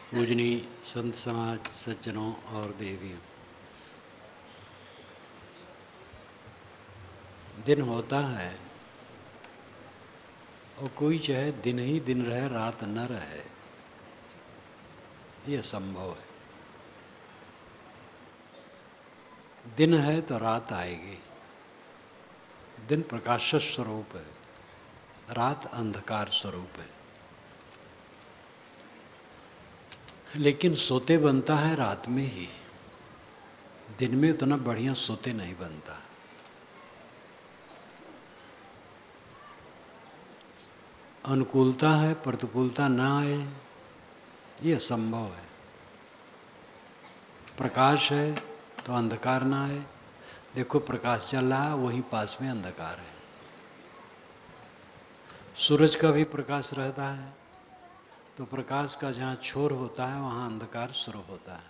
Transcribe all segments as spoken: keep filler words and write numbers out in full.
पूजनीय संत समाज, सज्जनों और देवियों, दिन होता है और कोई चाहे दिन ही दिन रहे, रात न रहे, ये संभव है। दिन है तो रात आएगी। दिन प्रकाश स्वरूप है, रात अंधकार स्वरूप है। लेकिन सोते बनता है रात में ही, दिन में उतना बढ़िया सोते नहीं बनता। अनुकूलता है, प्रतिकूलता ना आए, ये असंभव है। प्रकाश है तो अंधकार ना आए। देखो प्रकाश चल रहा है, वहीं पास में अंधकार है। सूरज का भी प्रकाश रहता है, तो प्रकाश का जहाँ छोर होता है वहाँ अंधकार शुरू होता है।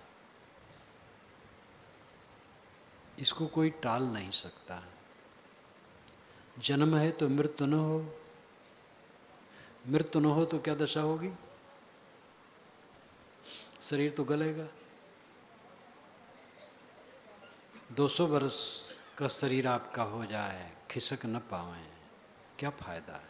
इसको कोई टाल नहीं सकता। जन्म है तो मृत्यु न हो, मृत्यु न हो तो क्या दशा होगी? शरीर तो गलेगा। दो सौ वर्ष का शरीर आपका हो जाए, खिसक न पावे, क्या फायदा है?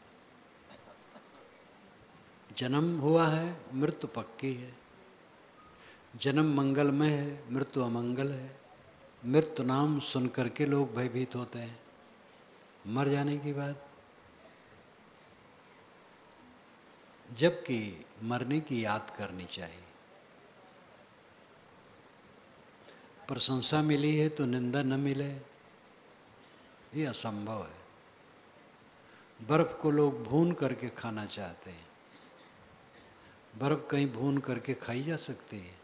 जन्म हुआ है, मृत्यु पक्की है। जन्म मंगलमय है, मृत्यु अमंगल है। मृत्यु नाम सुन करके लोग भयभीत होते हैं। मर जाने की बात, जबकि मरने की याद करनी चाहिए। प्रशंसा मिली है तो निंदा न मिले, ये असंभव है। बर्फ को लोग भून करके खाना चाहते हैं। बर्फ कहीं भून करके खाई जा सकती है?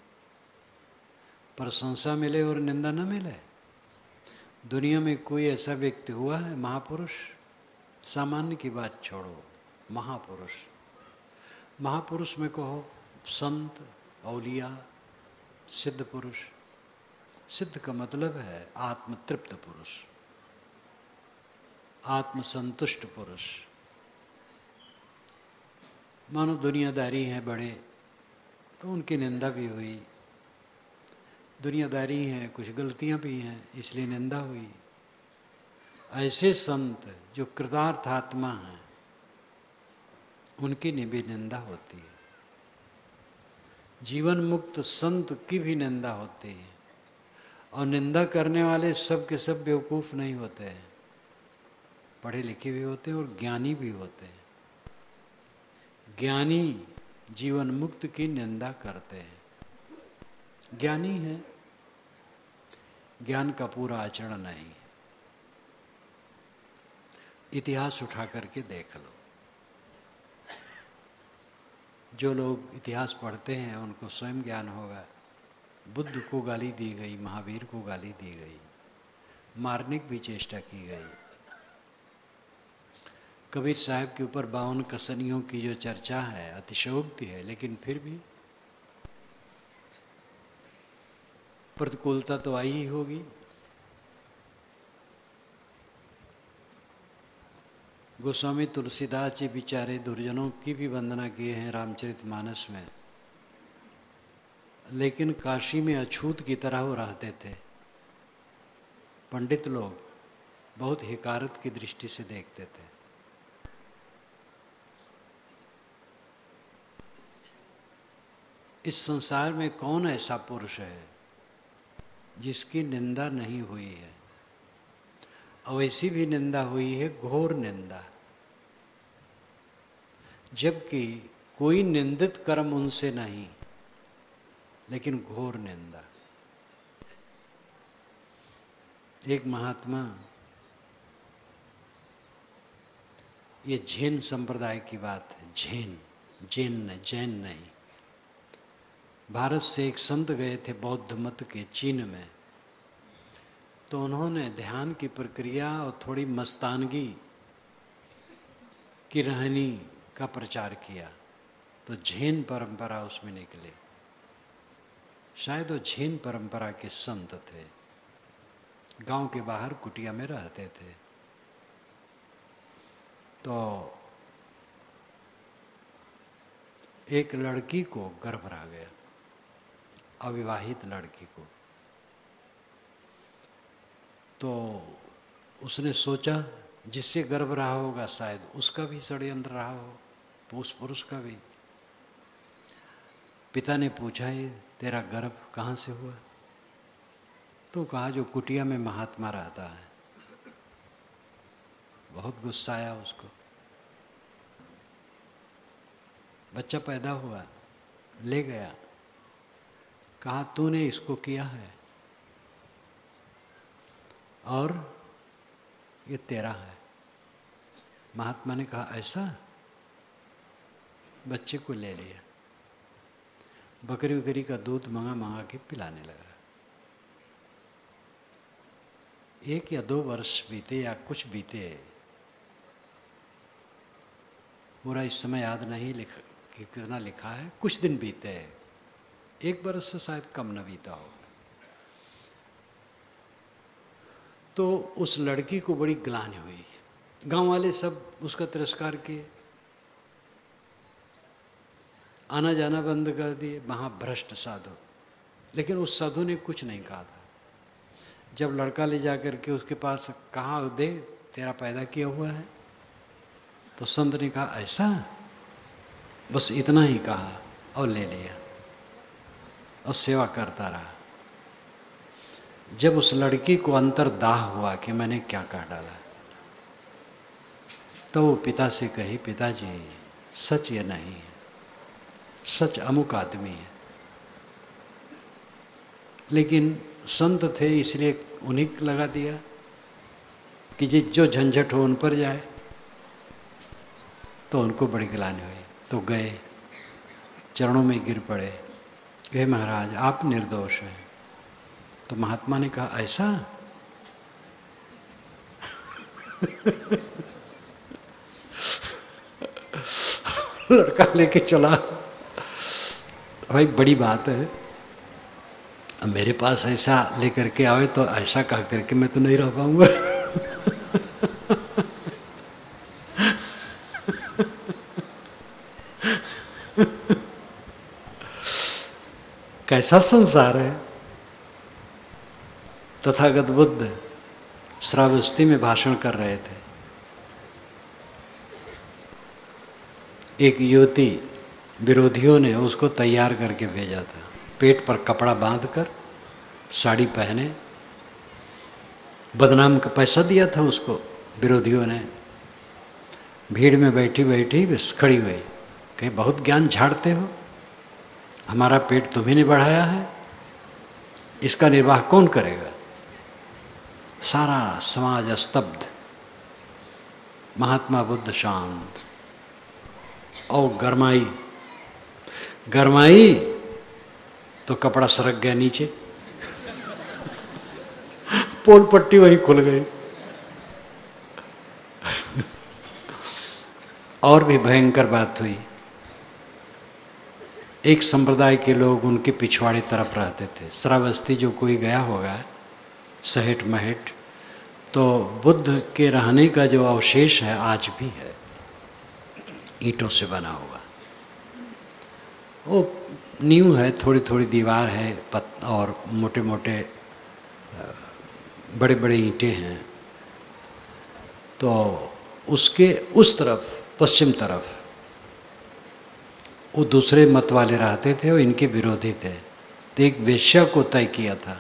प्रशंसा मिले और निंदा न मिले। दुनिया में कोई ऐसा व्यक्ति हुआ है महापुरुष? सामान्य की बात छोड़ो, महापुरुष। महापुरुष में कहो संत, औलिया, सिद्ध पुरुष। सिद्ध का मतलब है आत्मतृप्त पुरुष, आत्मसंतुष्ट पुरुष। मानो दुनियादारी हैं बड़े, तो उनकी निंदा भी हुई। दुनियादारी हैं, कुछ गलतियां भी हैं, इसलिए निंदा हुई। ऐसे संत जो कृतार्थ आत्मा हैं, उनकी भी निंदा होती है। जीवन मुक्त संत की भी निंदा होती है। और निंदा करने वाले सब के सब बेवकूफ़ नहीं होते हैं, पढ़े लिखे भी होते हैं और ज्ञानी भी होते हैं। ज्ञानी जीवन मुक्त की निंदा करते हैं। ज्ञानी है, ज्ञान का पूरा आचरण नहीं। इतिहास उठा करके देख लो। जो लोग इतिहास पढ़ते हैं उनको स्वयं ज्ञान होगा। बुद्ध को गाली दी गई, महावीर को गाली दी गई, मारने की भी चेष्टा की गई। कबीर साहब के ऊपर बावन कसनियों की जो चर्चा है अतिशयोक्ति है, लेकिन फिर भी प्रतिकूलता तो आई ही होगी। गोस्वामी तुलसीदास जी बेचारे दुर्जनों की भी वंदना किए हैं रामचरितमानस में, लेकिन काशी में अछूत की तरह वो रहते थे। पंडित लोग बहुत हिकारत की दृष्टि से देखते थे। इस संसार में कौन ऐसा पुरुष है जिसकी निंदा नहीं हुई है? और ऐसी भी निंदा हुई है, घोर निंदा, जबकि कोई निंदित कर्म उनसे नहीं, लेकिन घोर निंदा। एक महात्मा, ये जैन संप्रदाय की बात है, जैन, जैन नहीं, जैन नहीं। भारत से एक संत गए थे बौद्ध मत के चीन में, तो उन्होंने ध्यान की प्रक्रिया और थोड़ी मस्तानगी की रहनी का प्रचार किया, तो जैन परंपरा उसमें निकले। शायद वो जैन परंपरा के संत थे, गांव के बाहर कुटिया में रहते थे। तो एक लड़की को गर्भ आ गया, अविवाहित लड़की को। तो उसने सोचा जिससे गर्भ रहा होगा शायद उसका भी षड्यंत्र रहा हो, उस पुरुष का भी। पिता ने पूछा, ये तेरा गर्भ कहाँ से हुआ? तो कहा जो कुटिया में महात्मा रहता है। बहुत गुस्सा आया उसको। बच्चा पैदा हुआ, ले गया, कहा तूने इसको किया है और ये तेरा है। महात्मा ने कहा ऐसा? बच्चे को ले लिया, बकरी बकरी का दूध मंगा मंगा के पिलाने लगा। एक या दो वर्ष बीते या कुछ बीते, पूरा इस समय याद नहीं लिख कितना लिखा है, कुछ दिन बीते, एक बरस से शायद कम न बीता हो। तो उस लड़की को बड़ी ग्लानि हुई। गांव वाले सब उसका तिरस्कार किए, आना जाना बंद कर दिए, महाभ्रष्ट साधु। लेकिन उस साधु ने कुछ नहीं कहा था। जब लड़का ले जाकर के उसके पास कहा, दे तेरा पैदा किया हुआ है, तो संत ने कहा ऐसा? बस इतना ही कहा और ले लिया और सेवा करता रहा। जब उस लड़की को अंतर्दाह हुआ कि मैंने क्या कह डाला, तो वो पिता से कही, पिताजी सच ये नहीं है, सच अमुक आदमी है। लेकिन संत थे इसलिए उन्हीं को लगा दिया कि जिस जो झंझट हो उन पर जाए। तो उनको बड़ी गिलानी हुई, तो गए चरणों में गिर पड़े, कहे महाराज आप निर्दोष हैं। तो महात्मा ने कहा ऐसा? लड़का लेके चला, भाई बड़ी बात है, अब मेरे पास ऐसा लेकर के आवे तो ऐसा कह करके मैं तो नहीं रह पाऊंगा। कैसा संसार है। तथागत बुद्ध श्रावस्ती में भाषण कर रहे थे। एक युवती विरोधियों ने उसको तैयार करके भेजा था, पेट पर कपड़ा बांधकर, साड़ी पहने, बदनाम का पैसा दिया था उसको विरोधियों ने। भीड़ में बैठी बैठी बस खड़ी हुई, कहीं बहुत ज्ञान झाड़ते हो, हमारा पेट तुम्ही ने बढ़ाया है, इसका निर्वाह कौन करेगा? सारा समाज स्तब्ध, महात्मा बुद्ध शांत। और गरमाई गरमाई तो कपड़ा सरक गया नीचे, पोल पट्टी वहीं खुल गई। और भी भयंकर बात हुई। एक संप्रदाय के लोग उनके पिछवाड़े तरफ रहते थे। श्रावस्ती जो कोई गया होगा सहेट महेट, तो बुद्ध के रहने का जो अवशेष है आज भी है, ईंटों से बना हुआ। वो नींव है, थोड़ी थोड़ी दीवार है, पत और मोटे मोटे बड़े बड़े ईंटें हैं। तो उसके उस तरफ, पश्चिम तरफ, वो दूसरे मत वाले रहते थे और इनके विरोधी थे। तो एक वेश्या को तय किया था,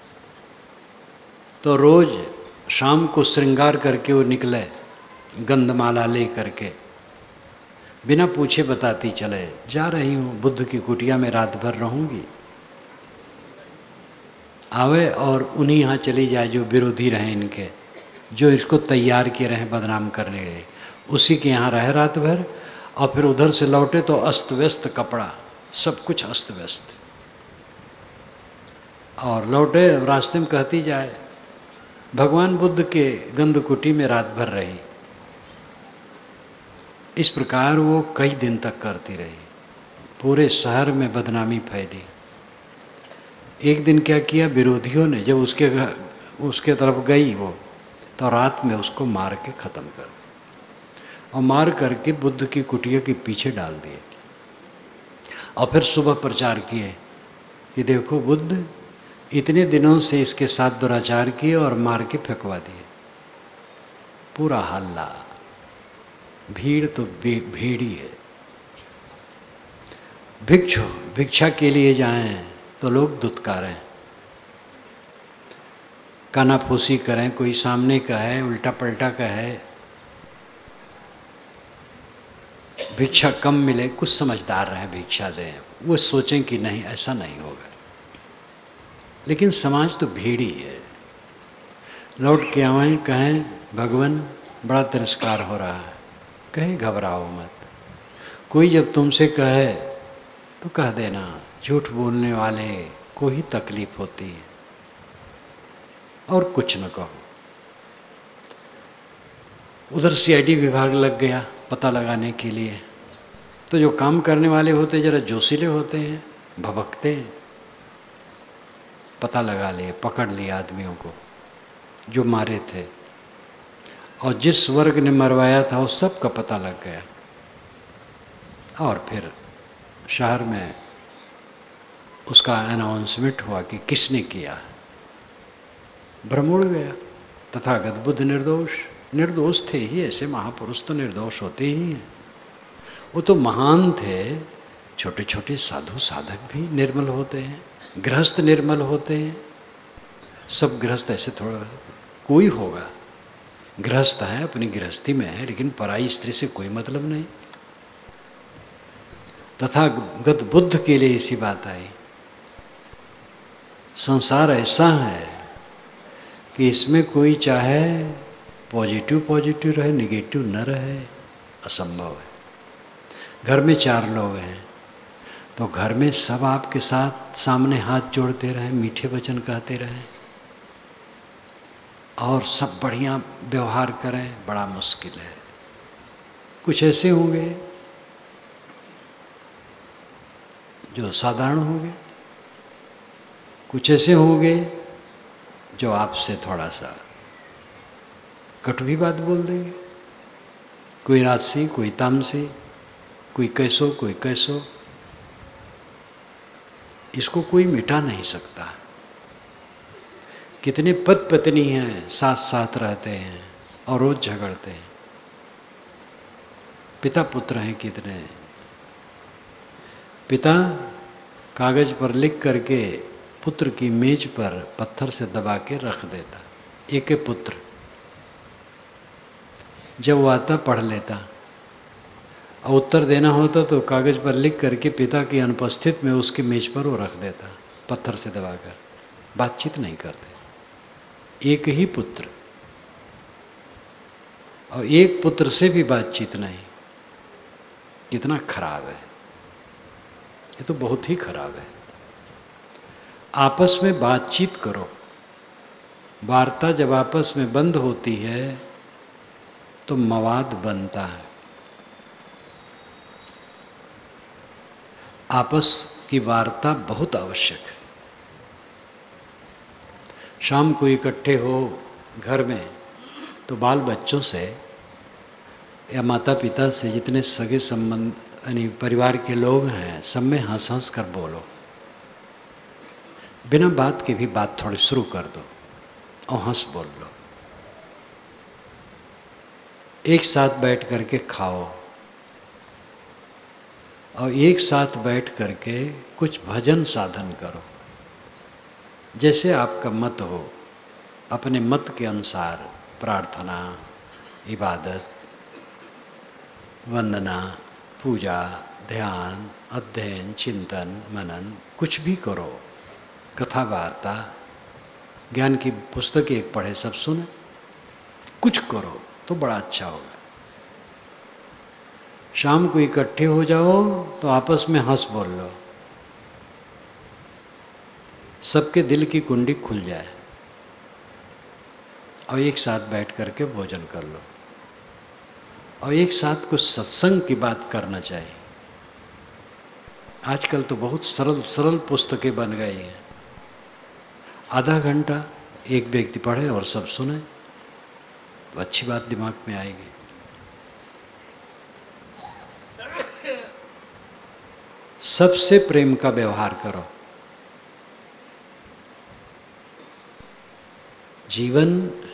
तो रोज शाम को श्रृंगार करके वो निकले, गंधमाला ले करके, बिना पूछे बताती चले, जा रही हूँ बुद्ध की कुटिया में रात भर रहूँगी। आवे और उन्हीं यहाँ चली जाए जो विरोधी रहे इनके, जो इसको तैयार किए रहे बदनाम करने के, उसी के यहाँ रहे रात भर। और फिर उधर से लौटे तो अस्त व्यस्त कपड़ा, सब कुछ अस्त व्यस्त। और लौटे रास्ते में कहती जाए, भगवान बुद्ध के गंधकुटी में रात भर रही। इस प्रकार वो कई दिन तक करती रही, पूरे शहर में बदनामी फैली। एक दिन क्या किया विरोधियों ने, जब उसके उसके तरफ गई वो, तो रात में उसको मार के ख़त्म कर दिया और मार करके बुद्ध की कुटिया के पीछे डाल दिए। और फिर सुबह प्रचार किए कि देखो बुद्ध इतने दिनों से इसके साथ दुराचार किए और मार के फेंकवा दिए। पूरा हल्ला, भीड़ तो भीड़ ही है। भिक्षु भिक्षा के लिए जाएं तो लोग दुत्कारें, कानाफूसी करें, कोई सामने का है, उल्टा पलटा का है, भिक्षा कम मिले, कुछ समझदार रहें भिक्षा दें, वो सोचें कि नहीं ऐसा नहीं होगा। लेकिन समाज तो भीड़ ही है। लौट के आवें कहें भगवान बड़ा तिरस्कार हो रहा है, कहे घबराओ मत। कोई जब तुमसे कहे तो कह देना झूठ बोलने वाले को ही तकलीफ होती है, और कुछ न कहो। उधर सीआईडी विभाग लग गया पता लगाने के लिए। तो जो काम करने वाले होते जरा जोशीले होते हैं, भभकते हैं, पता लगा लिए, पकड़ लिए आदमियों को जो मारे थे, और जिस वर्ग ने मरवाया था उस सब का पता लग गया। और फिर शहर में उसका अनाउंसमेंट हुआ कि किसने किया। भ्रम उड़ गया। तथागत बुद्ध निर्दोष निर्दोष थे ही, ऐसे महापुरुष तो निर्दोष होते ही हैं। वो तो महान थे। छोटे छोटे साधु साधक भी निर्मल होते हैं, गृहस्थ निर्मल होते हैं। सब गृहस्थ ऐसे थोड़ा, कोई होगा गृहस्थ है, अपनी गृहस्थी में है, लेकिन पराई स्त्री से कोई मतलब नहीं। तथागत बुद्ध के लिए इसी बात आई। संसार ऐसा है कि इसमें कोई चाहे पॉजिटिव पॉजिटिव रहे, निगेटिव न रहे, असंभव है। घर में चार लोग हैं तो घर में सब आपके साथ सामने हाथ जोड़ते रहें, मीठे वचन कहते रहें और सब बढ़िया व्यवहार करें, बड़ा मुश्किल है। कुछ ऐसे होंगे जो साधारण होंगे, कुछ ऐसे होंगे जो आपसे थोड़ा सा कटु भी बात बोल देंगे। कोई राजसी, कोई तामसी, कोई कैसो, कोई कैसो। इसको कोई मिटा नहीं सकता। कितने पति पत्नी हैं, साथ साथ रहते हैं और रोज झगड़ते हैं। पिता पुत्र हैं कितने। पिता कागज पर लिख करके पुत्र की मेज पर पत्थर से दबा के रख देता। एक पुत्र जब वो आता पढ़ लेता, और उत्तर देना होता तो कागज पर लिख करके पिता की अनुपस्थित में उसकी मेज पर वो रख देता, पत्थर से दबाकर। बातचीत नहीं करते। एक ही पुत्र, और एक पुत्र से भी बातचीत नहीं। कितना खराब है ये, तो बहुत ही खराब है। आपस में बातचीत करो। वार्ता जब आपस में बंद होती है तो मवाद बनता है। आपस की वार्ता बहुत आवश्यक है। शाम को इकट्ठे हो घर में तो बाल बच्चों से या माता पिता से, जितने सगे संबंध यानी परिवार के लोग हैं, सब में हंस हंस कर बोलो। बिना बात के भी बात थोड़ी शुरू कर दो और हंस बोल लो। एक साथ बैठ करके खाओ और एक साथ बैठ करके कुछ भजन साधन करो। जैसे आपका मत हो, अपने मत के अनुसार प्रार्थना, इबादत, वंदना, पूजा, ध्यान, अध्ययन, चिंतन, मनन, कुछ भी करो। कथा वार्ता, ज्ञान की पुस्तक एक पढ़े, सब सुने, कुछ करो तो बड़ा अच्छा होगा। शाम को इकट्ठे हो जाओ तो आपस में हंस बोल लो, सबके दिल की कुंडी खुल जाए, और एक साथ बैठ करके भोजन कर लो, और एक साथ कुछ सत्संग की बात करना चाहिए। आजकल तो बहुत सरल सरल पुस्तकें बन गई हैं। आधा घंटा एक व्यक्ति पढ़े और सब सुने तो अच्छी बात दिमाग में आएगी। सबसे प्रेम का व्यवहार करो। जीवन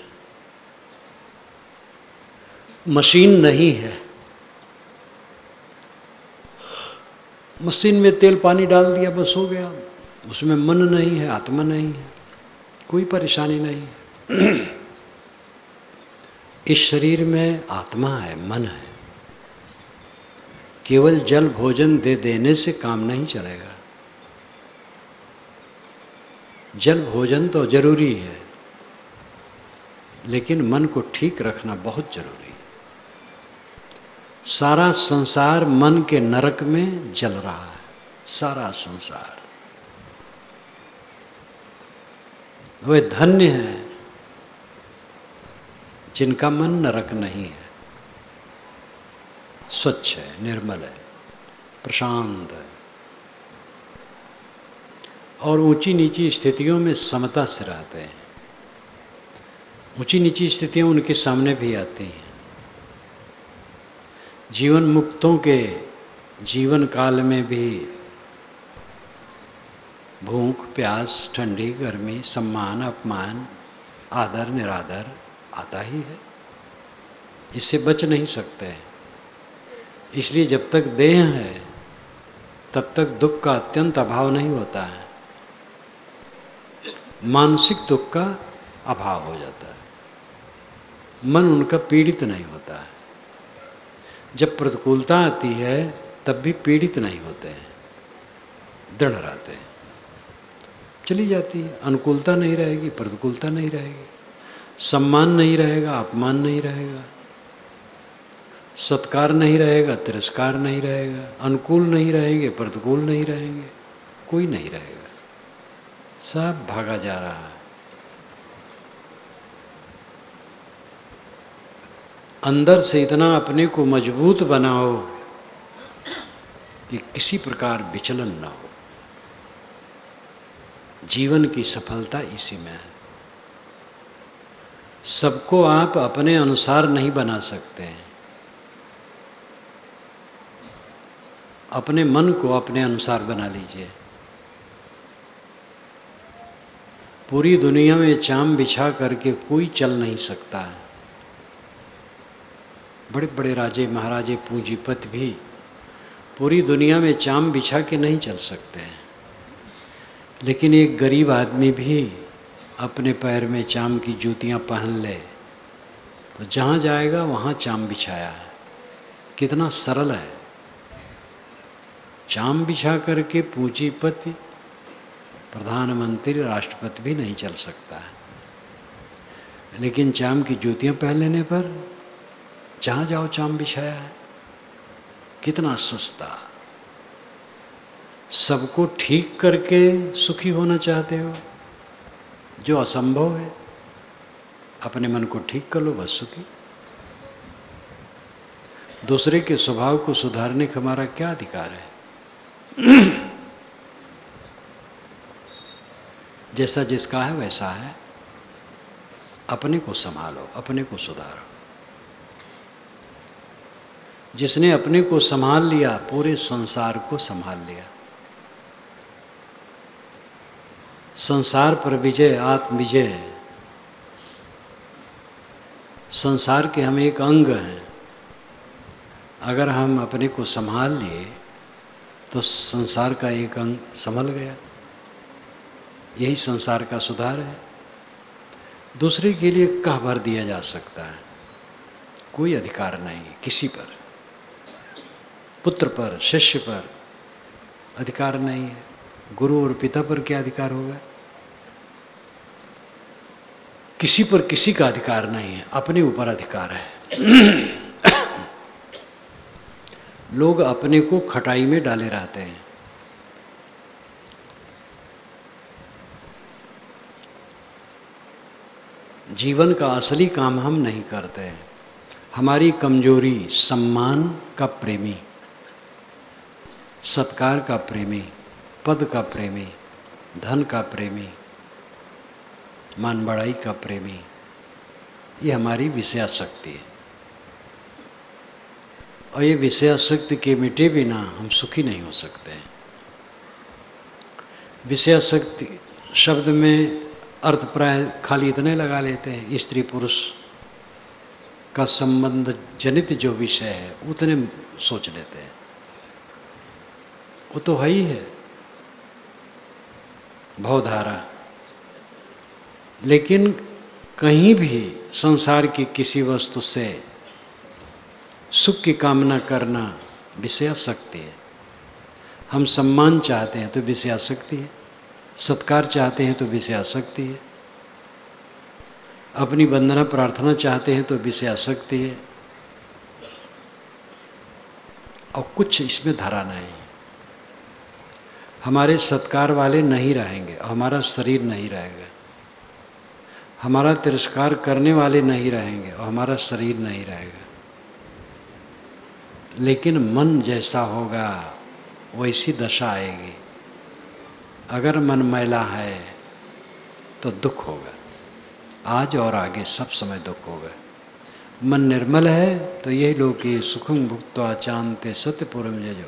मशीन नहीं है। मशीन में तेल पानी डाल दिया बस हो गया, उसमें मन नहीं है, आत्मा नहीं है, कोई परेशानी नहीं है। इस शरीर में आत्मा है, मन है। केवल जल भोजन दे देने से काम नहीं चलेगा। जल भोजन तो जरूरी है, लेकिन मन को ठीक रखना बहुत जरूरी है। सारा संसार मन के नरक में जल रहा है, सारा संसार। वे धन्य हैं जिनका मन नरक नहीं है, स्वच्छ है, निर्मल है, प्रशांत है और ऊंची नीची स्थितियों में समता से रहते हैं। ऊंची नीची स्थितियां उनके सामने भी आती हैं। जीवन मुक्तों के जीवन काल में भी भूख प्यास, ठंडी गर्मी, सम्मान अपमान, आदर निरादर आता ही है। इससे बच नहीं सकते। इसलिए जब तक देह है तब तक दुख का अत्यंत अभाव नहीं होता है, मानसिक दुख का अभाव हो जाता है। मन उनका पीड़ित नहीं होता है। जब प्रतिकूलता आती है तब भी पीड़ित नहीं होते हैं, दृढ़ रहते हैं। चली जाती है, अनुकूलता नहीं रहेगी, प्रतिकूलता नहीं रहेगी, सम्मान नहीं रहेगा, अपमान नहीं रहेगा, सत्कार नहीं रहेगा, तिरस्कार नहीं रहेगा, अनुकूल नहीं रहेंगे, प्रतिकूल नहीं रहेंगे, कोई नहीं रहेगा, सब भागा जा रहा है। अंदर से इतना अपने को मजबूत बनाओ कि किसी प्रकार विचलन ना हो। जीवन की सफलता इसी में है। सबको आप अपने अनुसार नहीं बना सकते हैं। अपने मन को अपने अनुसार बना लीजिए। पूरी दुनिया में चाम बिछा करके कोई चल नहीं सकता है। बड़े बड़े राजे महाराजे पूंजीपति भी पूरी दुनिया में चाम बिछा के नहीं चल सकते हैं, लेकिन एक गरीब आदमी भी अपने पैर में चाम की जूतियां पहन ले तो जहाँ जाएगा वहाँ चाम बिछाया है। कितना सरल है। चाम बिछा करके पूंजीपति, प्रधानमंत्री, राष्ट्रपति भी नहीं चल सकता है, लेकिन चाम की जूतियां पहन लेने पर जहाँ जाओ चाम बिछाया है। कितना सस्ता। सबको ठीक करके सुखी होना चाहते हो, जो असंभव है। अपने मन को ठीक कर लो, बस सुखी। दूसरे के स्वभाव को सुधारने का हमारा क्या अधिकार है? जैसा जिसका है वैसा है। अपने को संभालो, अपने को सुधारो। जिसने अपने को संभाल लिया पूरे संसार को संभाल लिया। संसार पर विजय, आत्म विजय। संसार के हम एक अंग हैं। अगर हम अपने को संभाल लिए तो संसार का एक अंग संभल गया। यही संसार का सुधार है। दूसरे के लिए कह भर दिया जा सकता है, कोई अधिकार नहीं किसी पर। पुत्र पर, शिष्य पर अधिकार नहीं है। गुरु और पिता पर क्या अधिकार होगा? किसी पर किसी का अधिकार नहीं है, अपने ऊपर अधिकार है। लोग अपने को खटाई में डाले रहते हैं। जीवन का असली काम हम नहीं करते हैं। हमारी कमजोरी सम्मान का प्रेमी, सत्कार का प्रेमी, पद का प्रेमी, धन का प्रेमी, मान बढ़ाई का प्रेमी, ये हमारी विषयासक्ति है। और ये विषयासक्ति के मिटे बिना हम सुखी नहीं हो सकते हैं। विषयासक्ति शब्द में अर्थ प्राय खाली इतने लगा लेते हैं, स्त्री पुरुष का संबंध जनित जो विषय है उतने सोच लेते हैं। वो तो है ही है भवधारा। लेकिन कहीं भी संसार की किसी वस्तु से सुख की कामना करना विषयासक्ति है। हम सम्मान चाहते हैं तो विषयासक्ति है, सत्कार चाहते हैं तो विषयासक्ति है, अपनी वंदना प्रार्थना चाहते हैं तो विषयासक्ति है, और कुछ इसमें धरा नहीं। हमारे सत्कार वाले नहीं रहेंगे और हमारा शरीर नहीं रहेगा, हमारा तिरस्कार करने वाले नहीं रहेंगे और हमारा शरीर नहीं रहेगा। लेकिन मन जैसा होगा वैसी दशा आएगी। अगर मन मैला है तो दुख होगा, आज और आगे सब समय दुख होगा। मन निर्मल है तो यही लोग कि सुखम भुक्त्वा चांते सत्यपुरम जजो,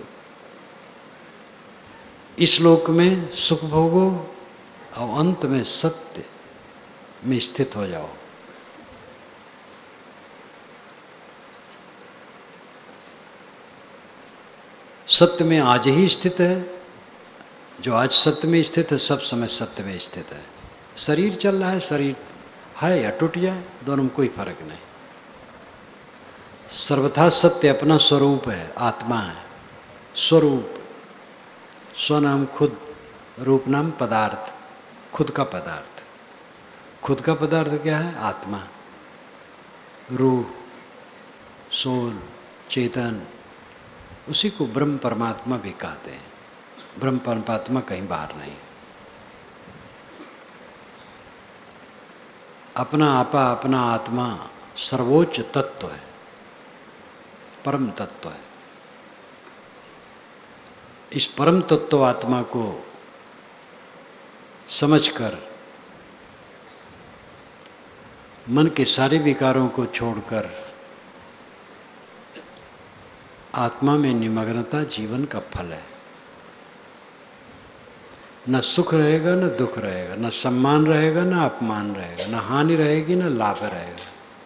इस लोक में सुख भोगो और अंत में सत्य में स्थित हो जाओ। सत्य में आज ही स्थित है, जो आज सत्य में स्थित है सब समय सत्य में स्थित है। शरीर चल रहा है, शरीर है या टूट जाए दोनों में कोई फर्क नहीं। सर्वथा सत्य अपना स्वरूप है, आत्मा है। स्वरूप, स्वनाम खुद, रूप नाम पदार्थ, खुद का पदार्थ। खुद का पदार्थ क्या है? आत्मा, रूह, सोल, चेतन। उसी को ब्रह्म परमात्मा भी कहते हैं। ब्रह्म परमात्मा कहीं बाहर नहीं। अपना आपा, अपना आत्मा सर्वोच्च तत्व है, परम तत्व है। इस परम तत्व आत्मा को समझकर मन के सारे विकारों को छोड़कर आत्मा में निमग्नता जीवन का फल है। न सुख रहेगा न दुख रहेगा, न सम्मान रहेगा न अपमान रहेगा, न हानि रहेगी न लाभ रहेगा।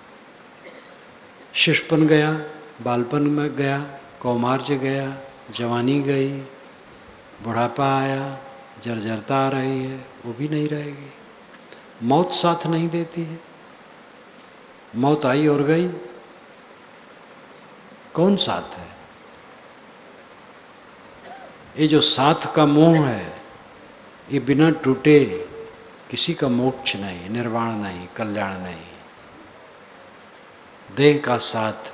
शिशुपन गया, बालपन में गया, कौमार्य गया, जवानी गई, बुढ़ापा आया, जर्जरता आ रही है, वो भी नहीं रहेगी। मौत साथ नहीं देती है। मौत आई और गई, कौन साथ है? ये जो साथ का मोह है, ये बिना टूटे किसी का मोक्ष नहीं, निर्वाण नहीं, कल्याण नहीं। देह का साथ,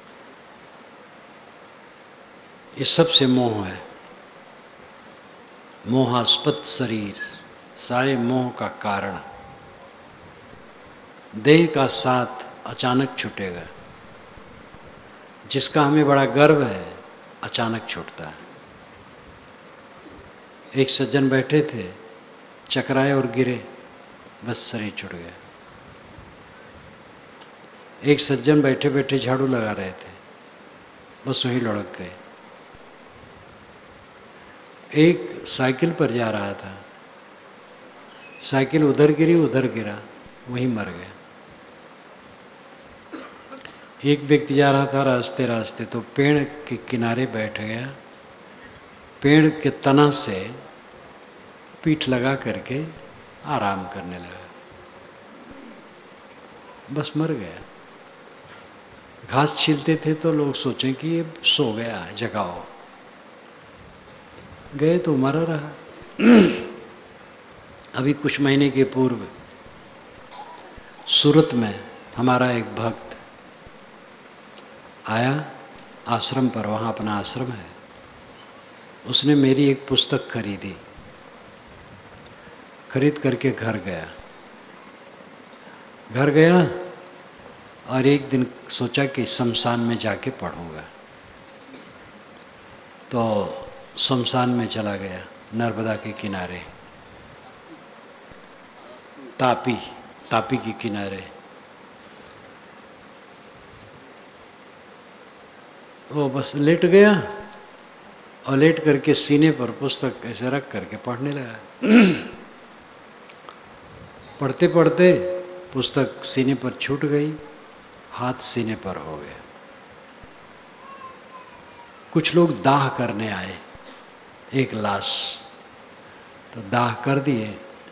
ये सबसे मोह है। मोहास्पद शरीर सारे मोह का कारण। देह का साथ अचानक छूटेगा। जिसका हमें बड़ा गर्व है अचानक छूटता है। एक सज्जन बैठे थे, चकराए और गिरे, बस शरीर छूट गया। एक सज्जन बैठे बैठे झाड़ू लगा रहे थे, बस वहीं लुढ़क गए। एक साइकिल पर जा रहा था, साइकिल उधर गिरी, उधर गिरा, वहीं मर गया। एक व्यक्ति जा रहा था रास्ते रास्ते तो पेड़ के किनारे बैठ गया, पेड़ के तना से पीठ लगा करके आराम करने लगा, बस मर गया। घास छीलते थे तो लोग सोचें कि ये सो गया, जगाओ। गए तो मरा रहा। अभी कुछ महीने के पूर्व सूरत में हमारा एक भक्त आया आश्रम पर, वहाँ अपना आश्रम है। उसने मेरी एक पुस्तक खरीदी, खरीद करके घर गया। घर गया और एक दिन सोचा कि शमशान में जाके पढ़ूंगा, तो शमशान में चला गया, नर्मदा के किनारे, तापी तापी के किनारे। वो बस लेट गया और लेट करके सीने पर पुस्तक ऐसे रख करके पढ़ने लगा। पढ़ते पढ़ते पुस्तक सीने पर छूट गई, हाथ सीने पर हो गया। कुछ लोग दाह करने आए एक लाश, तो दाह कर दिए।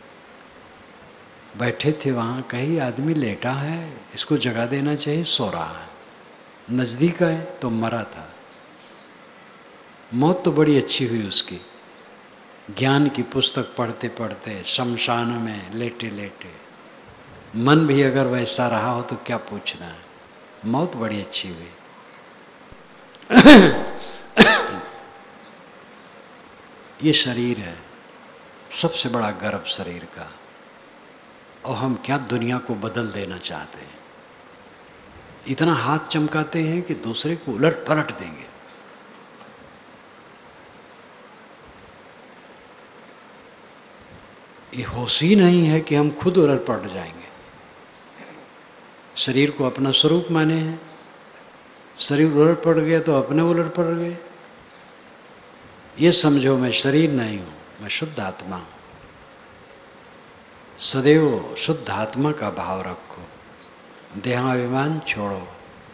बैठे थे वहाँ, कहीं आदमी लेटा है, इसको जगा देना चाहिए, सो रहा है। नज़दीक आए तो मरा था। मौत तो बड़ी अच्छी हुई उसकी, ज्ञान की पुस्तक पढ़ते पढ़ते शमशान में लेटे लेटे। मन भी अगर वैसा रहा हो तो क्या पूछना है, मौत बड़ी अच्छी हुई। ये शरीर है, सबसे बड़ा गर्व शरीर का, और हम क्या दुनिया को बदल देना चाहते हैं। इतना हाथ चमकाते हैं कि दूसरे को उलट पलट देंगे। ये होश ही नहीं है कि हम खुद उलट पलट जाएंगे। शरीर को अपना स्वरूप माने हैं, शरीर उलट पड़ गया तो अपने उलट पड़ गए। ये समझो मैं शरीर नहीं हूँ, मैं शुद्ध आत्मा हूँ। सदैव शुद्ध आत्मा का भाव रखो, देहाभिमान छोड़ो।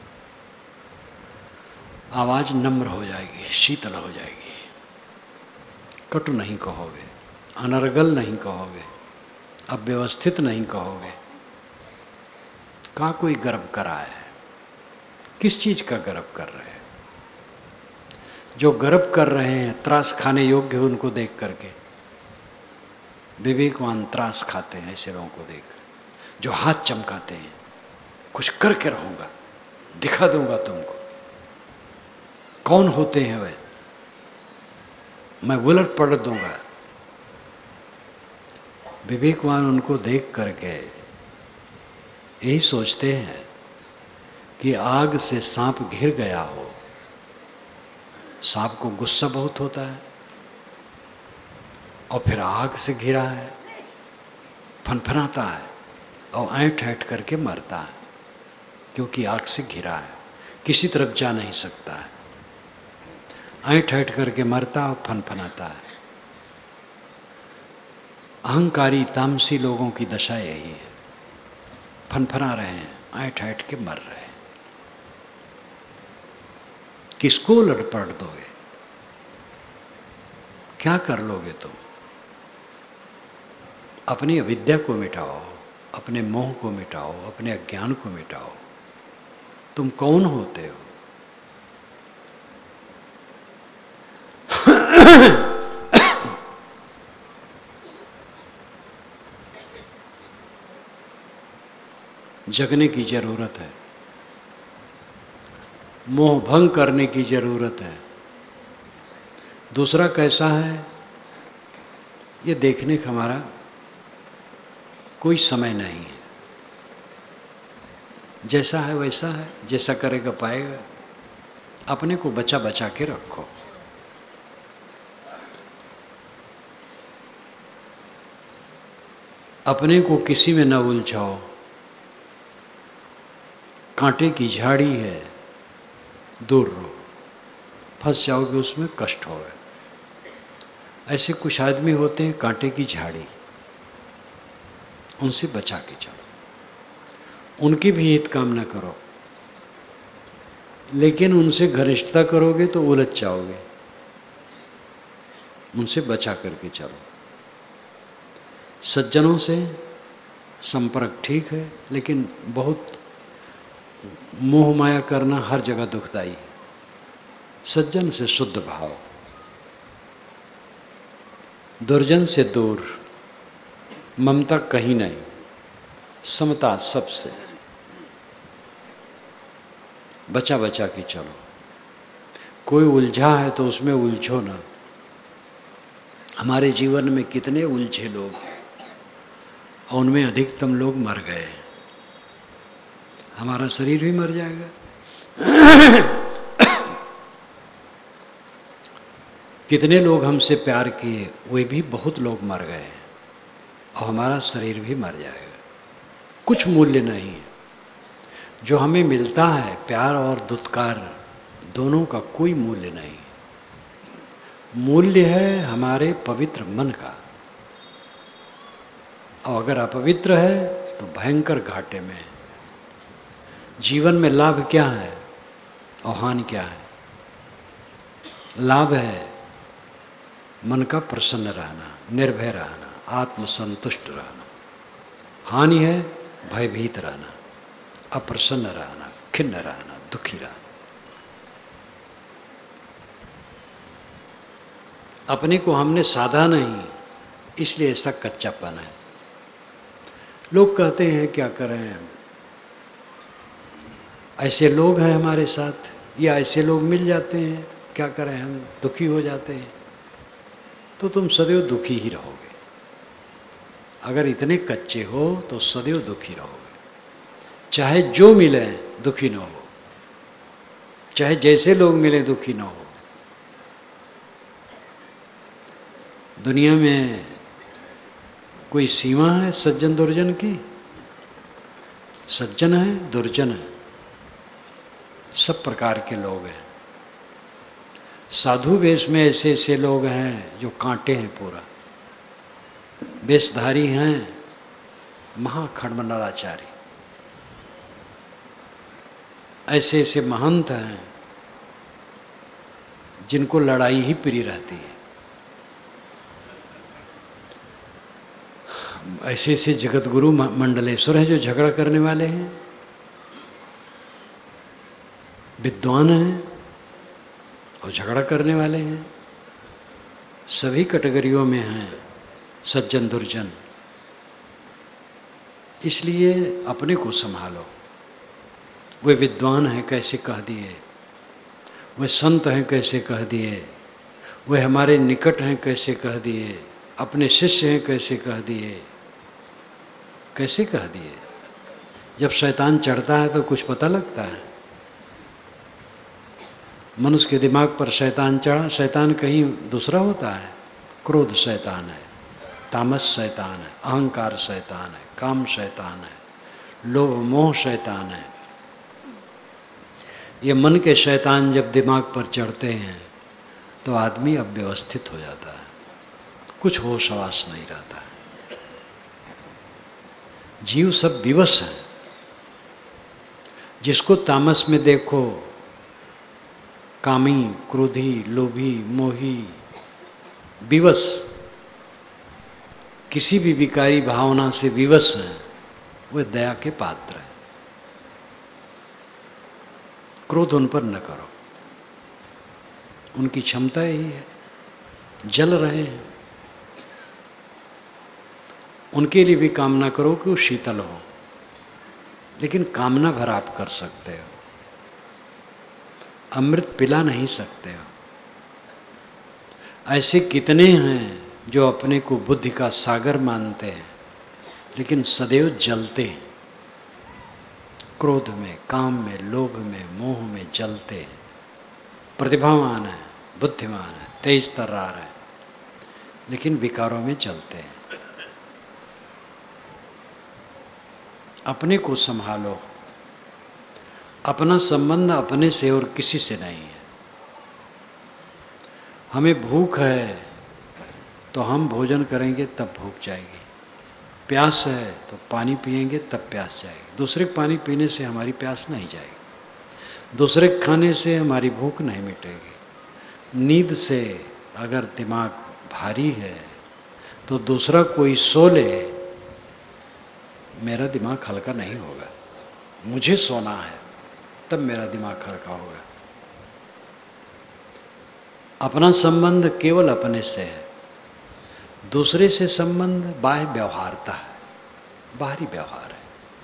आवाज़ नम्र हो जाएगी, शीतल हो जाएगी। कटु नहीं कहोगे, अनर्गल नहीं कहोगे, अव्यवस्थित नहीं कहोगे। कहाँ कोई गर्व करा है? किस चीज़ का गर्व कर रहे हैं? जो गर्व कर रहे हैं त्रास खाने योग्य है उनको देख करके। विवेकवान त्रास खाते हैं ऐसे लोगों को देख, जो हाथ चमकाते हैं, कुछ करके रहूँगा, दिखा दूंगा तुमको। कौन होते हैं वे? मैं उलट पलट दूंगा। विवेकवान उनको देख करके यही सोचते हैं कि आग से सांप घिर गया हो। सांप को गुस्सा बहुत होता है, और फिर आग से घिरा है, फनफनाता है और ऐंठ ऐंठ करके मरता है, क्योंकि आग से घिरा है, किसी तरफ जा नहीं सकता है। ऐंठ ऐंठ करके मरता और फनफनाता है। अहंकारी तामसी लोगों की दशा यही है, फनफना रहे हैं, ऐंठ ऐंठ के मर रहे हैं। किसको उलट पलट दोगे? क्या कर लोगे तुम? अपनी अविद्या को मिटाओ, अपने मोह को मिटाओ, अपने अज्ञान को मिटाओ। तुम कौन होते हो? जगने की जरूरत है, मोह भंग करने की जरूरत है। दूसरा कैसा है ये देखने का हमारा कोई समय नहीं है। जैसा है वैसा है, जैसा करेगा पाएगा। अपने को बचा बचा के रखो। अपने को किसी में न उलझाओ। कांटे की झाड़ी है, दूर रहो, फंस जाओगे उसमें, कष्ट होगा। ऐसे कुछ आदमी होते हैं कांटे की झाड़ी, उनसे बचा के चलो। उनकी भी हित कामना करो, लेकिन उनसे घनिष्ठता करोगे तो उलझ जाओगे। उनसे बचा करके चलो। सज्जनों से संपर्क ठीक है, लेकिन बहुत मोह माया करना हर जगह दुखदाई है। सज्जन से शुद्ध भाव, दुर्जन से दूर, ममता कहीं नहीं, समता सबसे। बचा बचा के चलो। कोई उलझा है तो उसमें उलझो ना। हमारे जीवन में कितने उलझे लोग, और उनमें अधिकतम लोग मर गए। हमारा शरीर भी मर जाएगा। कितने लोग हमसे प्यार किए, वे भी बहुत लोग मर गए, और हमारा शरीर भी मर जाएगा। कुछ मूल्य नहीं है। जो हमें मिलता है प्यार और दुत्कार, दोनों का कोई मूल्य नहीं है। मूल्य है हमारे पवित्र मन का, और अगर अपवित्र है तो भयंकर घाटे में है। जीवन में लाभ क्या है और हानि क्या है? लाभ है मन का प्रसन्न रहना, निर्भय रहना, आत्मसंतुष्ट रहना। हानि है भयभीत रहना, अप्रसन्न रहना, खिन्न रहना, दुखी रहना। अपने को हमने साधा नहीं, इसलिए ऐसा कच्चापन है। लोग कहते हैं क्या करें, ऐसे लोग हैं हमारे साथ, या ऐसे लोग मिल जाते हैं, क्या करें, हम दुखी हो जाते हैं। तो तुम सदैव दुखी ही रहोगे। अगर इतने कच्चे हो तो सदैव दुखी रहोगे। चाहे जो मिले दुखी न हो, चाहे जैसे लोग मिले दुखी न हो। दुनिया में कोई सीमा है सज्जन दुर्जन की? सज्जन है, दुर्जन है, सब प्रकार के लोग हैं। साधु वेश में ऐसे ऐसे लोग हैं जो कांटे हैं, पूरा वेशधारी हैं, महाखंडमंडलाचारी। ऐसे ऐसे महंत हैं जिनको लड़ाई ही प्रिय रहती है। ऐसे ऐसे जगत गुरु मंडलेश्वर हैं जो झगड़ा करने वाले हैं, विद्वान हैं और झगड़ा करने वाले हैं। सभी कैटेगरियों में हैं सज्जन दुर्जन। इसलिए अपने को संभालो। वे विद्वान हैं कैसे कह दिए, वे संत हैं कैसे कह दिए, वे हमारे निकट हैं कैसे कह दिए, अपने शिष्य हैं कैसे कह दिए, कैसे कह दिए। जब शैतान चढ़ता है तो कुछ पता लगता है। मनुष्य के दिमाग पर शैतान चढ़ा, शैतान कहीं दूसरा होता है। क्रोध शैतान है, तामस शैतान है, अहंकार शैतान है, काम शैतान है, लोभ मोह शैतान है। ये मन के शैतान जब दिमाग पर चढ़ते हैं तो आदमी अव्यवस्थित हो जाता है, कुछ होश हवास नहीं रहता है। जीव सब विवश हैं। जिसको तामस में देखो, कामी, क्रोधी, लोभी, मोही, विवश, किसी भी विकारी भावना से विवश हैं, वे दया के पात्र हैं। क्रोध उन पर न करो, उनकी क्षमता यही है, जल रहे हैं। उनके लिए भी कामना करो कि वो शीतल हो, लेकिन कामना भर आप कर सकते हो, अमृत पिला नहीं सकते हो। ऐसे कितने हैं जो अपने को बुद्धि का सागर मानते हैं, लेकिन सदैव जलते हैं, क्रोध में, काम में, लोभ में, मोह में जलते हैं। प्रतिभावान है, बुद्धिमान है, तेज तर्रार है, लेकिन विकारों में जलते हैं। अपने को संभालो। अपना संबंध अपने से और किसी से नहीं है। हमें भूख है तो हम भोजन करेंगे तब भूख जाएगी, प्यास है तो पानी पिएंगे तब प्यास जाएगी। दूसरे के पानी पीने से हमारी प्यास नहीं जाएगी, दूसरे के खाने से हमारी भूख नहीं मिटेगी। नींद से अगर दिमाग भारी है तो दूसरा कोई सो ले, मेरा दिमाग हल्का नहीं होगा। मुझे सोना है तब मेरा दिमाग हल्का होगा। अपना संबंध केवल अपने से है, दूसरे से संबंध बाह्य व्यवहारता है, बाहरी व्यवहार है।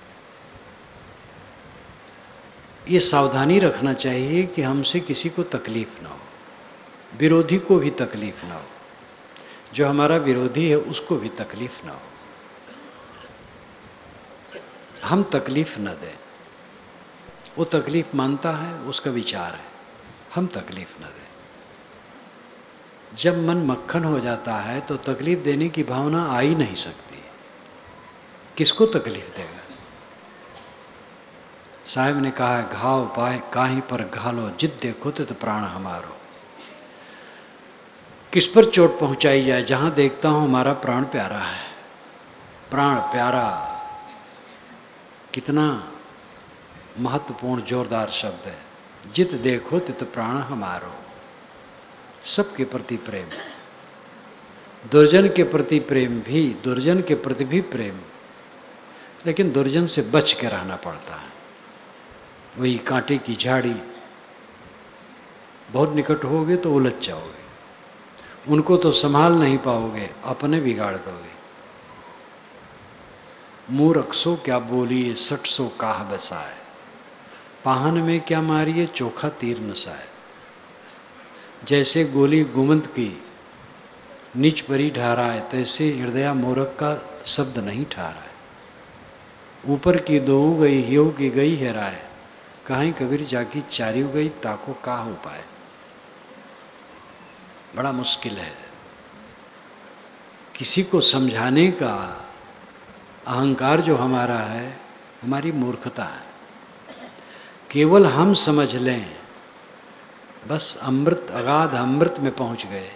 ये सावधानी रखना चाहिए कि हमसे किसी को तकलीफ ना हो, विरोधी को भी तकलीफ ना हो, जो हमारा विरोधी है उसको भी तकलीफ ना हो। हम तकलीफ न दें। वो तकलीफ मानता है, उसका विचार है, हम तकलीफ न दें। जब मन मक्खन हो जाता है तो तकलीफ देने की भावना आ ही नहीं सकती। किसको तकलीफ देगा? साहब ने कहा है, घाव पाए काहीं पर घालो, जिद देखो तो प्राण हमारो। किस पर चोट पहुंचाई जाए? जहां देखता हूं हमारा प्राण प्यारा है। प्राण प्यारा कितना महत्वपूर्ण जोरदार शब्द है। जित देखो तित प्राण हमारो। सबके प्रति प्रेम, दुर्जन के प्रति प्रेम भी, दुर्जन के प्रति भी प्रेम, लेकिन दुर्जन से बच के रहना पड़ता है। वही कांटे की झाड़ी, बहुत निकट होगे तो उलझ जाओगे, उनको तो संभाल नहीं पाओगे, अपने बिगाड़ दोगे। मूर्ख सो क्या बोलिए, सठ सो काह बसाए, पाहन में क्या मारिए, चोखा तीर नसाए। जैसे गोली गुमंत की नीच परी ठहराए, तैसे हृदय मूर्ख का शब्द नहीं ठहराए। ऊपर की दो गई हियो की गई है राय, कहीं कबीर जाकी चारियो गई, ताको का हो पाए। बड़ा मुश्किल है। किसी को समझाने का अहंकार जो हमारा है, हमारी मूर्खता है। केवल हम समझ लें, बस अमृत, अगाध अमृत में पहुंच गए।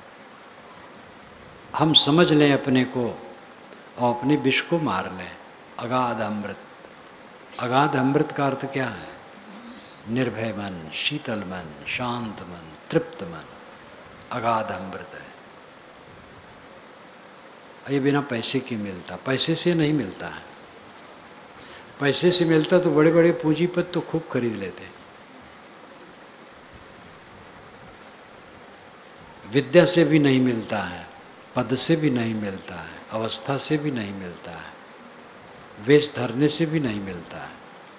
हम समझ लें अपने को और अपने विष को मार लें। अगाध अमृत, अगाध अमृत का अर्थ क्या है? निर्भय मन, शीतल मन, शांत मन, तृप्त मन, अगाध अमृत है। ये बिना पैसे की मिलता, पैसे से नहीं मिलता है। पैसे से मिलता तो बड़े बड़े पूंजीपति तो खूब खरीद लेते। विद्या से भी नहीं मिलता है, पद से भी नहीं मिलता है, अवस्था से भी नहीं मिलता है, वेश धरने से भी नहीं मिलता है।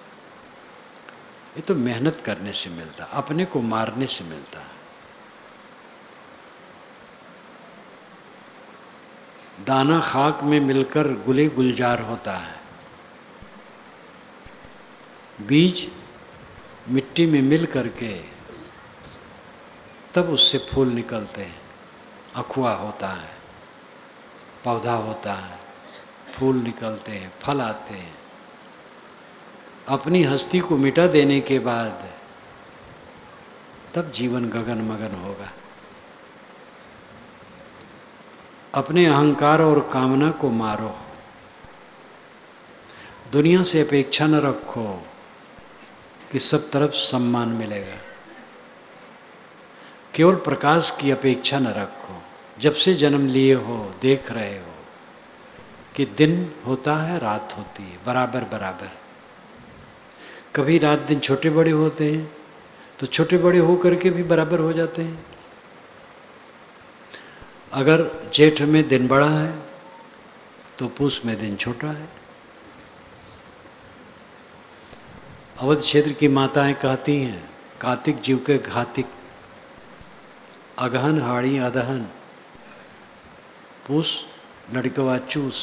ये तो मेहनत करने से मिलता, अपने को मारने से मिलता है। दाना खाक में मिलकर गुले गुलजार होता है, बीज मिट्टी में मिल करके तब उससे फूल निकलते हैं, अखुआ होता है, पौधा होता है, फूल निकलते हैं, फल आते हैं। अपनी हस्ती को मिटा देने के बाद तब जीवन गगन मगन होगा। अपने अहंकार और कामना को मारो। दुनिया से अपेक्षा न रखो कि सब तरफ सम्मान मिलेगा। केवल प्रकाश की अपेक्षा न रखो। जब से जन्म लिए हो देख रहे हो कि दिन होता है, रात होती है, बराबर बराबर। कभी रात दिन छोटे बड़े होते हैं तो छोटे बड़े हो करके भी बराबर हो जाते हैं। अगर जेठ में दिन बड़ा है तो पूस में दिन छोटा है। अवध क्षेत्र की माताएं कहती हैं, कार्तिक जीव के घातिक, अगहन हाड़ी अदहन, पूस लड़कवा चूस,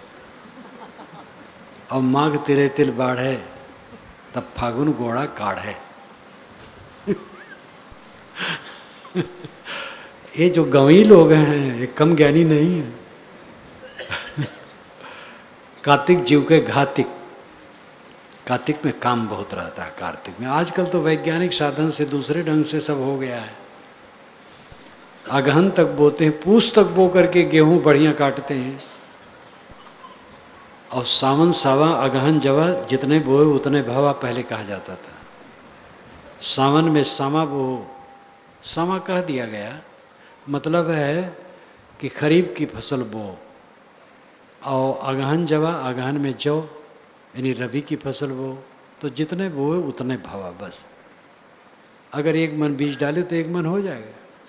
अब माघ तिले तिल बाढ़े, तब फागुन गोड़ा काढ़े। ये जो गंवी लोग हैं ये कम ज्ञानी नहीं है। कार्तिक जीव के घातिक, कार्तिक में काम बहुत रहता है। कार्तिक में आजकल तो वैज्ञानिक साधन से दूसरे ढंग से सब हो गया है। अगहन तक बोते हैं, पूस तक बो करके गेहूं बढ़िया काटते हैं। और सावन सावा अगहन जवा, जितने बोए उतने भवा पहले कहा जाता था। सावन में सामा बो, सामा कह दिया गया, मतलब है कि खरीफ की फसल बो। और अगहन जवा, अगहन में जौ यानी रबी की फसल बो, तो जितने बोए उतने भवा बस। अगर एक मन बीज डाले तो एक मन हो जाएगा।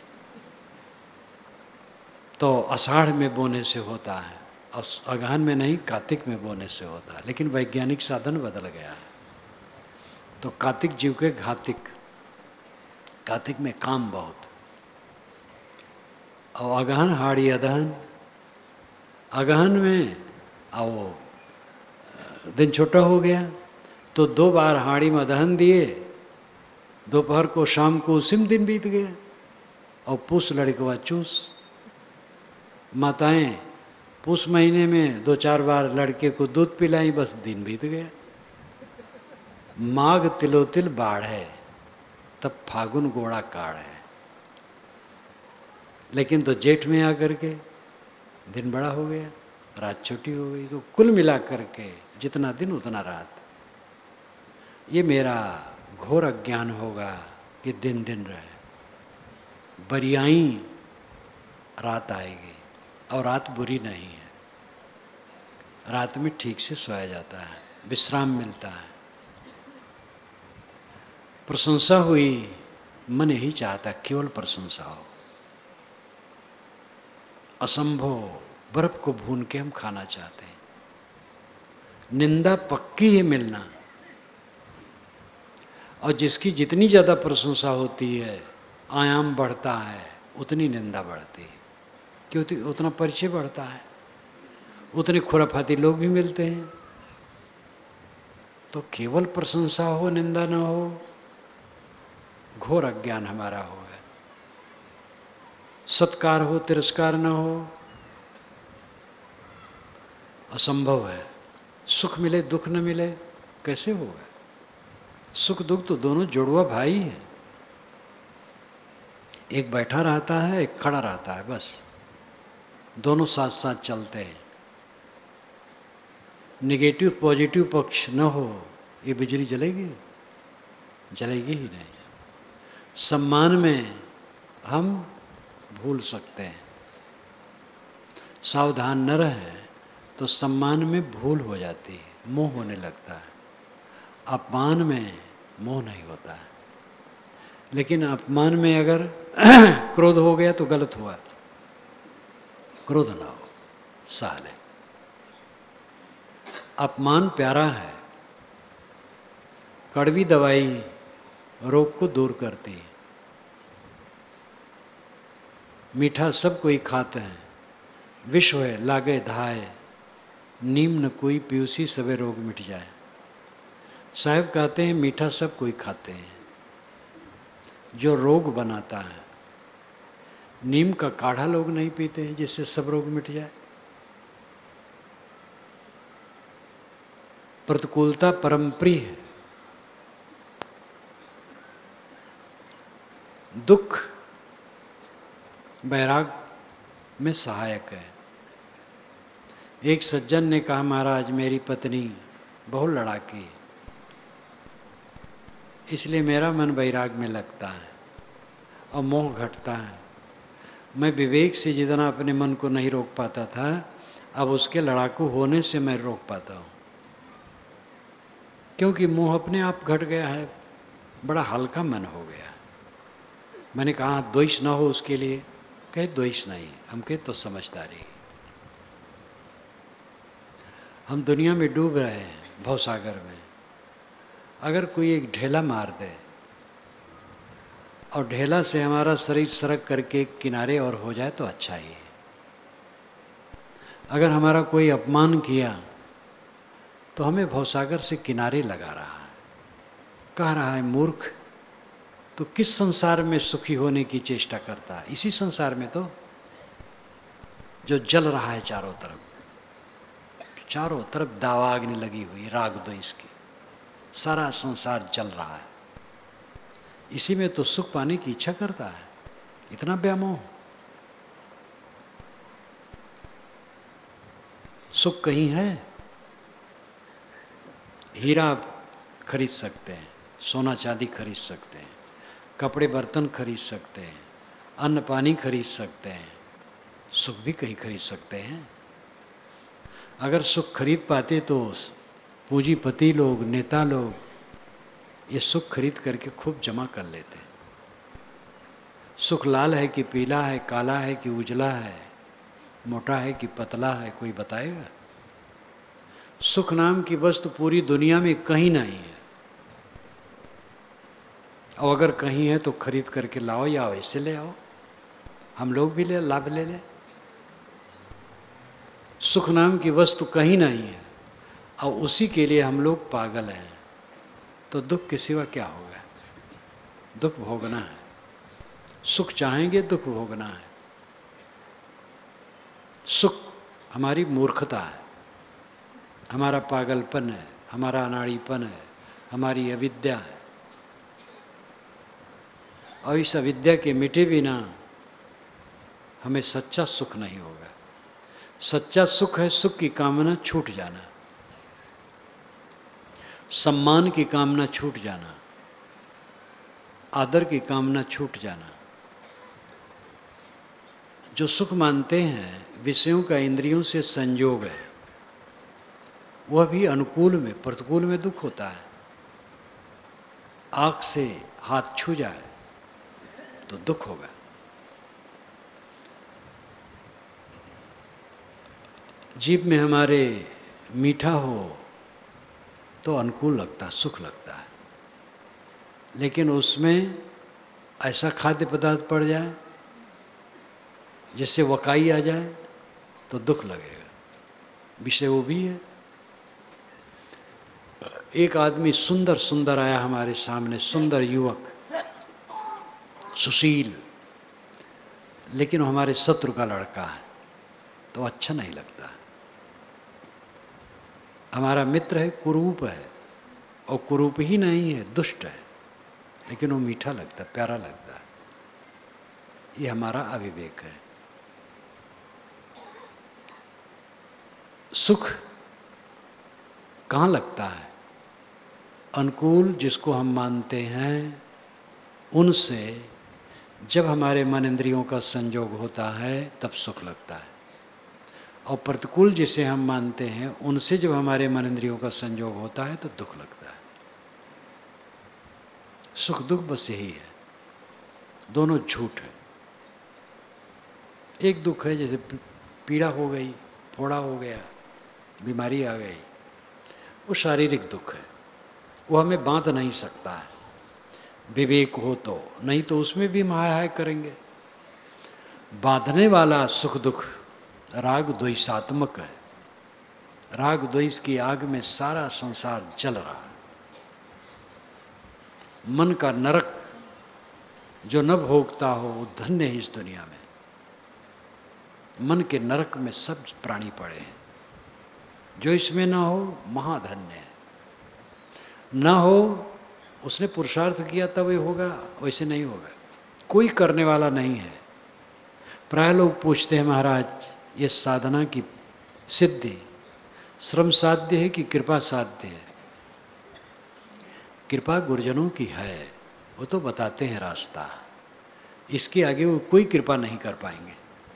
तो आषाढ़ में बोने से होता है, और अगहन में नहीं, कार्तिक में बोने से होता है। लेकिन वैज्ञानिक साधन बदल गया है। तो कार्तिक जीव के घातिक, कार्तिक में काम बहुत। और अगहन हाड़ी अदहन, अगहन में आओ दिन छोटा हो गया तो दो बार हाड़ी में अदहन दिए, दोपहर को शाम को उसी में दिन बीत गया। और पूस लड़कवा चूस, माताएं पूस महीने में दो चार बार लड़के को दूध पिलाई, बस दिन बीत गया। माघ तिलोतिल बाढ़ है, तब फागुन गोड़ा काढ़ है। लेकिन तो जेठ में आकर के दिन बड़ा हो गया, रात छोटी हो गई, तो कुल मिला करके जितना दिन उतना रात। ये मेरा घोर अज्ञान होगा कि दिन दिन रहे, बरियाई रात आएगी, और रात बुरी नहीं है। रात में ठीक से सोया जाता है, विश्राम मिलता है। प्रशंसा हुई, मन यही चाहता है केवल प्रशंसा हो। असंभव बर्फ को भून के हम खाना चाहते हैं। निंदा पक्की है मिलना, और जिसकी जितनी ज़्यादा प्रशंसा होती है, आयाम बढ़ता है, उतनी निंदा बढ़ती है, क्योंकि उतना परिचय बढ़ता है, उतने खुराफाती लोग भी मिलते हैं। तो केवल प्रशंसा हो, निंदा न हो, घोर अज्ञान हमारा हो है। सत्कार हो, तिरस्कार न हो, असंभव है। सुख मिले दुख न मिले, कैसे होगा? सुख दुख तो दोनों जुड़वा भाई हैं। एक बैठा रहता है, एक खड़ा रहता है, बस दोनों साथ साथ चलते हैं। निगेटिव पॉजिटिव पक्ष न हो, ये बिजली जलेगी? जलेगी ही नहीं। सम्मान में हम भूल सकते हैं, सावधान न रहें तो सम्मान में भूल हो जाती है, मोह होने लगता है। अपमान में मोह नहीं होता है, लेकिन अपमान में अगर क्रोध हो गया तो गलत हुआ। क्रोध ना हो, सह ले। अपमान प्यारा है, कड़वी दवाई रोग को दूर करती है। मीठा सब कोई खाते हैं, विश्व है लागे धाय, नीम न कोई पीयूसी सबे रोग मिट जाए। साहब कहते हैं मीठा सब कोई खाते हैं, जो रोग बनाता है। नीम का काढ़ा लोग नहीं पीते हैं जिससे सब रोग मिट जाए। प्रतिकूलता परम प्रिय है, दुख बैराग में सहायक है। एक सज्जन ने कहा, महाराज मेरी पत्नी बहुत लड़ाकी है, इसलिए मेरा मन बैराग में लगता है और मोह घटता है। मैं विवेक से जितना अपने मन को नहीं रोक पाता था, अब उसके लड़ाकू होने से मैं रोक पाता हूँ, क्योंकि मोह अपने आप घट गया है, बड़ा हल्का मन हो गया। मैंने कहा द्वेष ना हो उसके लिए, कहे द्वेष नहीं, हम कहे तो समझदारी। हम दुनिया में डूब रहे हैं भवसागर में, अगर कोई एक ढेला मार दे और ढेला से हमारा शरीर सरक करके किनारे और हो जाए तो अच्छा ही है। अगर हमारा कोई अपमान किया तो हमें भवसागर से किनारे लगा रहा है, कह रहा है मूर्ख, तो किस संसार में सुखी होने की चेष्टा करता है? इसी संसार में तो जो जल रहा है चारों तरफ, चारों तरफ दावाग्नि लगी हुई, राग द्वेष की, सारा संसार जल रहा है। इसी में तो सुख पाने की इच्छा करता है, इतना व्यामोह। सुख कहीं है? हीरा आप खरीद सकते हैं, सोना चांदी खरीद सकते हैं, कपड़े बर्तन खरीद सकते हैं, अन्न पानी खरीद सकते हैं, सुख भी कहीं खरीद सकते हैं। अगर सुख खरीद पाते तो पूंजीपति लोग, नेता लोग ये सुख खरीद करके खूब जमा कर लेते। सुख लाल है कि पीला है, काला है कि उजला है, मोटा है कि पतला है, कोई बताएगा? सुख नाम की वस्तु पूरी दुनिया में कहीं नहीं है, और अगर कहीं है तो खरीद करके लाओ या वैसे ले आओ, हम लोग भी ले लाभ ले लें। सुख नाम की वस्तु कहीं नहीं है और उसी के लिए हम लोग पागल हैं, तो दुख के सिवा क्या होगा? दुख भोगना है। सुख चाहेंगे, दुख भोगना है। सुख हमारी मूर्खता है, हमारा पागलपन है, हमारा अनाड़ीपन है, हमारी अविद्या है। और इस अविद्या के मिटे बिना हमें सच्चा सुख नहीं होगा। सच्चा सुख है सुख की कामना छूट जाना, सम्मान की कामना छूट जाना, आदर की कामना छूट जाना। जो सुख मानते हैं विषयों का इंद्रियों से संयोग है, वह भी अनुकूल में, प्रतिकूल में दुख होता है। आँख से हाथ छू जाए तो दुख होगा। जीभ में हमारे मीठा हो तो अनुकूल लगता, सुख लगता है, लेकिन उसमें ऐसा खाद्य पदार्थ पड़ जाए जिससे वकाई आ जाए तो दुख लगेगा। विषय वो भी है। एक आदमी सुंदर सुंदर आया हमारे सामने, सुंदर युवक, सुशील, लेकिन वो हमारे शत्रु का लड़का है तो अच्छा नहीं लगता। हमारा मित्र है, कुरूप है, और कुरूप ही नहीं है, दुष्ट है, लेकिन वो मीठा लगता है, प्यारा लगता है। ये हमारा अविवेक है। सुख कहाँ लगता है? अनुकूल जिसको हम मानते हैं उनसे जब हमारे मन इंद्रियों का संयोग होता है तब सुख लगता है, और प्रतिकूल जिसे हम मानते हैं उनसे जब हमारे मन इंद्रियों का संयोग होता है तो दुख लगता है। सुख दुख बस यही है, दोनों झूठ है। एक दुख है जैसे पीड़ा हो गई, फोड़ा हो गया, बीमारी आ गई, वो शारीरिक दुख है, वो हमें बांध नहीं सकता है। विवेक हो तो, नहीं तो उसमें भी महाय करेंगे। बांधने वाला सुख दुख राग द्वेषात्मक है। राग द्वेष की आग में सारा संसार जल रहा है। मन का नरक जो न भोगता हो वो धन्य है इस दुनिया में। मन के नरक में सब प्राणी पड़े हैं, जो इसमें ना हो महाधन्य है। ना हो उसने पुरुषार्थ किया तब ये होगा, वैसे नहीं होगा। कोई करने वाला नहीं है। प्राय लोग पूछते हैं महाराज ये साधना की सिद्धि श्रम साध्य है कि कृपा साध्य है? कृपा गुरुजनों की है, वो तो बताते हैं रास्ता। इसके आगे वो कोई कृपा नहीं कर पाएंगे।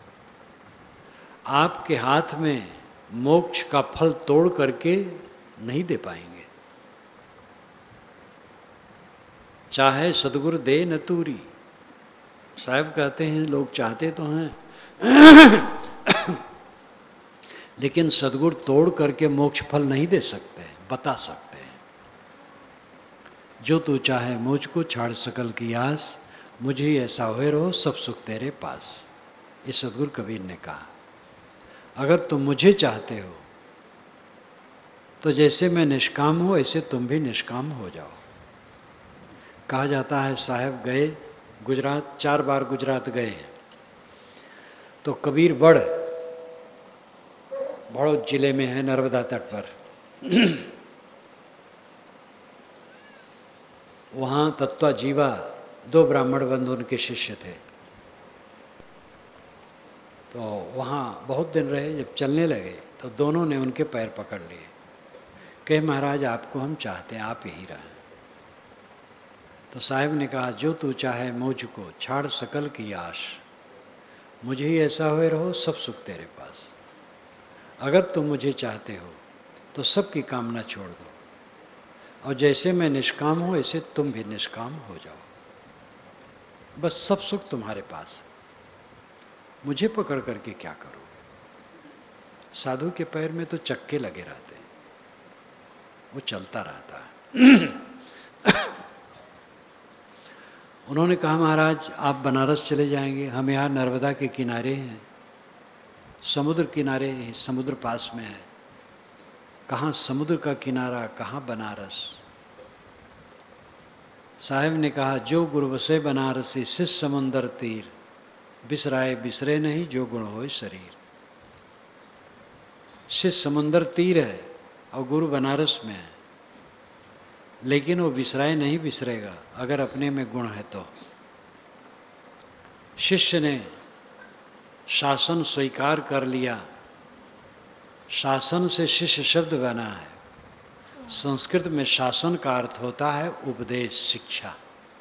आपके हाथ में मोक्ष का फल तोड़ करके नहीं दे पाएंगे। चाहे सदगुरु दे न तूरी। साहब कहते हैं लोग चाहते तो हैं लेकिन सदगुरु तोड़ करके मोक्ष फल नहीं दे सकते, बता सकते हैं। जो तू चाहे मुझको छाड़ सकल की आस, मुझे ऐसा हुए रहो सब सुख तेरे पास। ये सदगुरु कबीर ने कहा। अगर तुम मुझे चाहते हो तो जैसे मैं निष्काम हूँ ऐसे तुम भी निष्काम हो जाओ। कहा जाता है साहब गए गुजरात, चार बार गुजरात गए, तो कबीर बड़ बड़ौद जिले में है, नर्मदा तट पर वहाँ तत्वा जीवा दो ब्राह्मण बंधु उनके शिष्य थे। तो वहाँ बहुत दिन रहे। जब चलने लगे तो दोनों ने उनके पैर पकड़ लिए, कहे महाराज आपको हम चाहते हैं, आप यहीं रहें। तो साहब ने कहा जो तू चाहे मुझको छाड़ सकल की आश, मुझे ही ऐसा हुए रहो सब सुख तेरे पास। अगर तुम मुझे चाहते हो तो सबकी कामना छोड़ दो, और जैसे मैं निष्काम हूँ ऐसे तुम भी निष्काम हो जाओ। बस सब सुख तुम्हारे पास, मुझे पकड़ करके क्या करोगे? साधु के पैर में तो चक्के लगे रहते हैं, वो चलता रहता है। उन्होंने कहा महाराज आप बनारस चले जाएंगे, हम यहाँ नर्मदा के किनारे हैं, समुद्र किनारे, समुद्र पास में है। कहाँ समुद्र का किनारा, कहाँ बनारस। साहब ने कहा जो गुरु बसे बनारसी, शिष्य समुंदर तीर, बिसराए बिसरे नहीं जो गुण होए शरीर। शिष्य समुंदर तीर है और गुरु बनारस में है, लेकिन वो बिसराए नहीं बिसरेगा अगर अपने में गुण है तो। शिष्य ने शासन स्वीकार कर लिया। शासन से शिष्य शब्द बना है। संस्कृत में शासन का अर्थ होता है उपदेश, शिक्षा।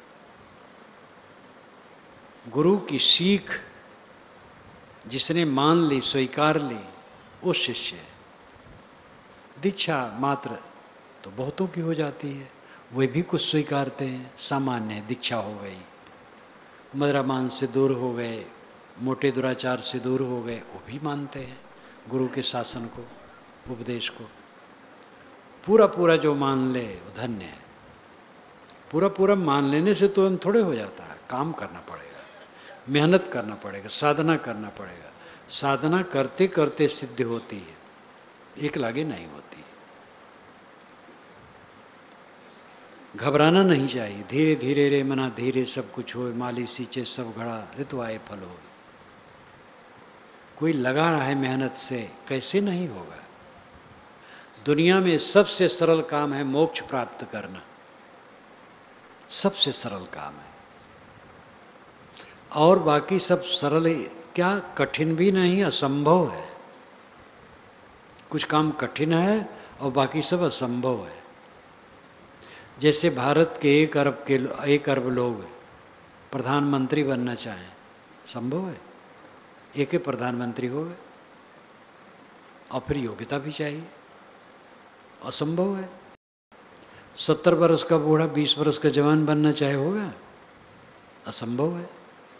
गुरु की सीख जिसने मान ली, स्वीकार ली, वो शिष्य है। दीक्षा मात्र तो बहुतों की हो जाती है, वे भी कुछ स्वीकारते हैं, सामान्य है, दीक्षा हो गई, मदिरापान से दूर हो गए, मोटे दुराचार से दूर हो गए, वो भी मानते हैं गुरु के शासन को, उपदेश को। पूरा पूरा जो मान ले वो धन्य है। पूरा पूरा मान लेने से तुरंत थोड़े हो जाता है, काम करना पड़ेगा, मेहनत करना पड़ेगा, साधना करना पड़ेगा। साधना करते करते सिद्ध होती है, एक लागे नहीं होती। घबराना नहीं चाहिए। धीरे धीरे रे मना धीरे सब कुछ हो, माली सींचे सब घड़ा, ऋतु आए फल हो। कोई लगा रहा है मेहनत से, कैसे नहीं होगा। दुनिया में सबसे सरल काम है मोक्ष प्राप्त करना, सबसे सरल काम है। और बाकी सब सरल, क्या कठिन भी नहीं, असंभव है। कुछ काम कठिन है और बाकी सब असंभव है। जैसे भारत के एक अरब के एक अरब लोग प्रधानमंत्री बनना चाहें, संभव है? एक ही प्रधानमंत्री हो गए, और फिर योग्यता भी चाहिए, असंभव है। सत्तर वर्ष का बूढ़ा बीस वर्ष का जवान बनना चाहे होगा, असंभव है।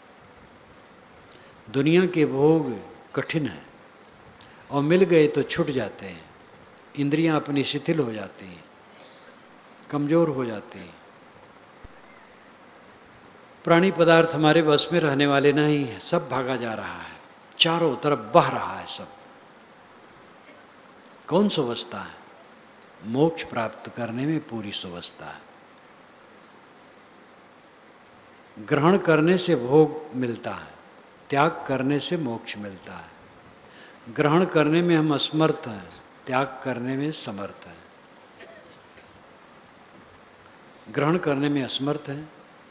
दुनिया के भोग कठिन है और मिल गए तो छूट जाते हैं। इंद्रियां अपनी शिथिल हो जाती हैं, कमजोर हो जाती हैं। प्राणी पदार्थ हमारे बस में रहने वाले नहीं है, सब भागा जा रहा है, चारों तरफ बह रहा है सब। कौन सुवस्था है? मोक्ष प्राप्त करने में पूरी सुवस्था है। ग्रहण करने से भोग मिलता है, त्याग करने से मोक्ष मिलता है। ग्रहण करने में हम असमर्थ हैं, त्याग करने में समर्थ हैं। ग्रहण करने में असमर्थ हैं।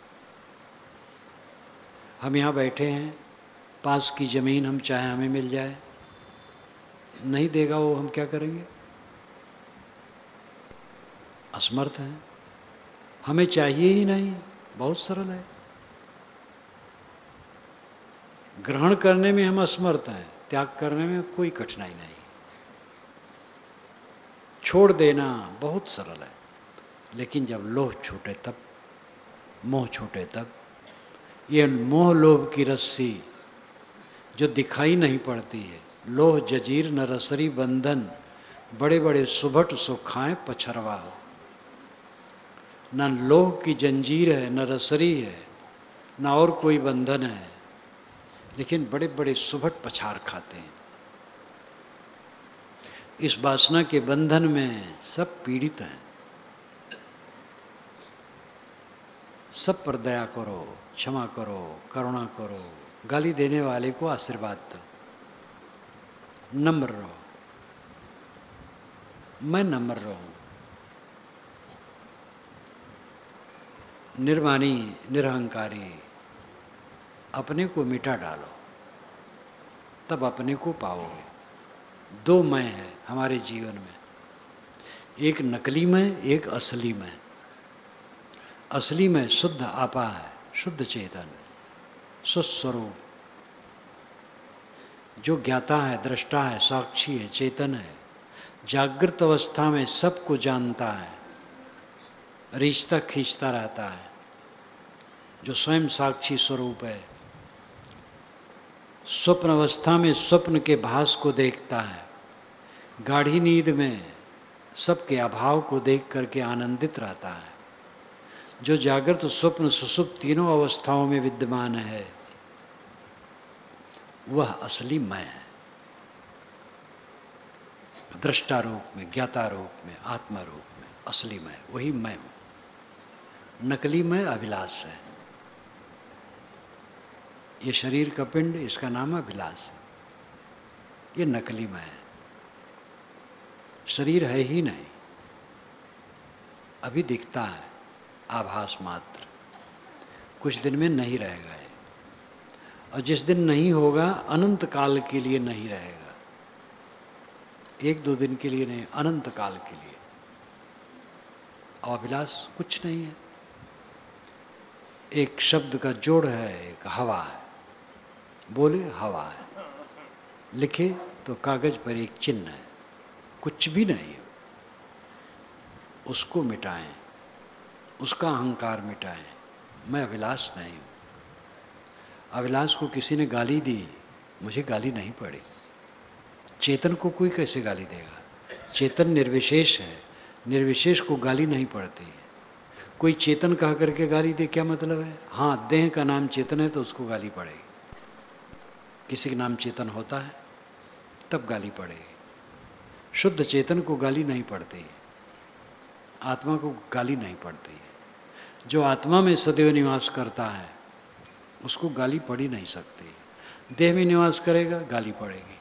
हम यहाँ बैठे हैं, पास की ज़मीन हम चाहे हमें मिल जाए, नहीं देगा वो, हम क्या करेंगे? असमर्थ हैं। हमें चाहिए ही नहीं, बहुत सरल है। ग्रहण करने में हम असमर्थ हैं, त्याग करने में कोई कठिनाई नहीं। छोड़ देना बहुत सरल है, लेकिन जब लोभ छूटे तब, मोह छूटे तब। ये मोह लोभ की रस्सी जो दिखाई नहीं पड़ती है, लोह जजीर न रसरी बंधन, बड़े बड़े सुभट सुखाएं पछरवा हो। न लोह की जंजीर है, न रसरी है, न और कोई बंधन है, लेकिन बड़े बड़े सुभट पछार खाते हैं। इस वासना के बंधन में सब पीड़ित हैं। सब पर दया करो, क्षमा करो, करुणा करो, गाली देने वाले को आशीर्वाद दो, नम्र रहो। मैं नम्र रहूं, निर्मानी, निरहंकारी, अपने को मिटा डालो, तब अपने को पाओगे। दो मैं है हमारे जीवन में, एक नकली मैं, एक असली मैं। असली में शुद्ध आपा है, शुद्ध चेतन, सुस्वरूप, जो ज्ञाता है, दृष्टा है, साक्षी है, चेतन है, जागृत अवस्था में सबको जानता है, रिश्ता खींचता रहता है, जो स्वयं साक्षी स्वरूप है। स्वप्न अवस्था में स्वप्न के भास को देखता है, गाढ़ी नींद में सबके अभाव को देख करके आनंदित रहता है। जो जागृत, स्वप्न, सुषुप्त तीनों अवस्थाओं में विद्यमान है, वह असली मैं है। दृष्टा रूप में, ज्ञाता रूप में, आत्मा रूप में, असली मैं, वही मैं हूं। नकली मैं अभिलाष है। ये शरीर का पिंड, इसका नाम अभिलाष है, ये नकली मैं है। शरीर है ही नहीं, अभी दिखता है, आभास मात्र, कुछ दिन में नहीं रहेगा ये। और जिस दिन नहीं होगा अनंत काल के लिए नहीं रहेगा, एक दो दिन के लिए नहीं, अनंत काल के लिए। अभिलाष कुछ नहीं है, एक शब्द का जोड़ है, एक हवा है, बोले हवा है, लिखे तो कागज पर एक चिन्ह है, कुछ भी नहीं है। उसको मिटाएं, उसका अहंकार मिटाएं। मैं अभिलाष नहीं हूँ। अभिलाष को किसी ने गाली दी, मुझे गाली नहीं पड़ी। चेतन को कोई कैसे गाली देगा? चेतन निर्विशेष है, निर्विशेष को गाली नहीं पड़ती है। कोई चेतन कह करके गाली दे, क्या मतलब है? हाँ, देह का नाम चेतन है तो उसको गाली पड़ेगी। किसी का नाम चेतन होता है तब गाली पड़ेगी। शुद्ध चेतन को गाली नहीं पड़ती है, आत्मा को गाली नहीं पड़ती है। जो आत्मा में सदैव निवास करता है उसको गाली पड़ी नहीं सकती। देह में निवास करेगा, गाली पड़ेगी।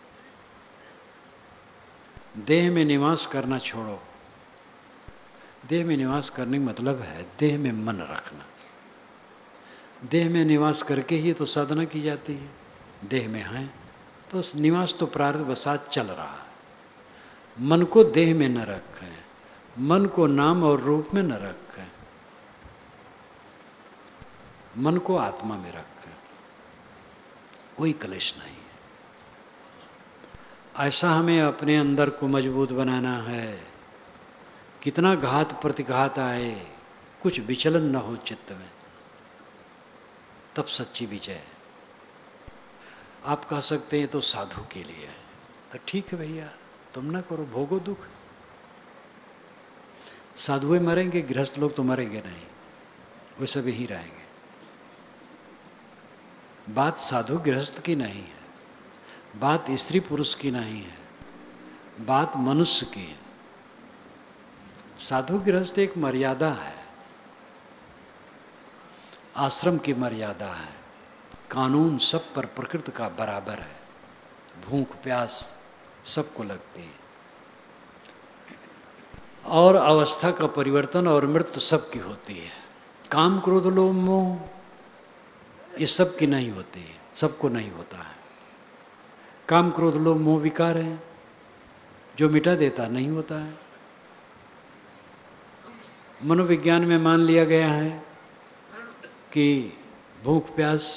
देह में निवास करना छोड़ो। देह में निवास करने का मतलब है देह में मन रखना। देह में निवास करके ही तो साधना की जाती है। देह में है तो निवास तो प्रारब्ध वसात चल रहा है। मन को देह में न रखें, मन को नाम और रूप में न रखें, मन को आत्मा में रखें। कोई क्लेश नहीं है। ऐसा हमें अपने अंदर को मजबूत बनाना है, कितना घात प्रतिघात आए कुछ विचलन न हो चित्त में, तब सच्ची विजय है। आप कह सकते हैं तो साधु के लिए है, तो ठीक है भैया, तुम ना करो, भोगो दुख। साधुएं मरेंगे, गृहस्थ लोग तो मरेंगे नहीं, वे सब यहीं रहेंगे। बात साधु गृहस्थ की नहीं है, बात स्त्री पुरुष की नहीं है, बात मनुष्य की है। साधु गृहस्थ एक मर्यादा है, आश्रम की मर्यादा है। कानून सब पर प्रकृति का बराबर है। भूख प्यास सबको लगती है, और अवस्था का परिवर्तन और मृत्यु सबकी होती है। काम क्रोध लोभ मोह ये सब की नहीं होती है, सबको नहीं होता है। काम क्रोध लोभ मोह विकार है, जो मिटा देता नहीं होता है। मनोविज्ञान में मान लिया गया है कि भूख प्यास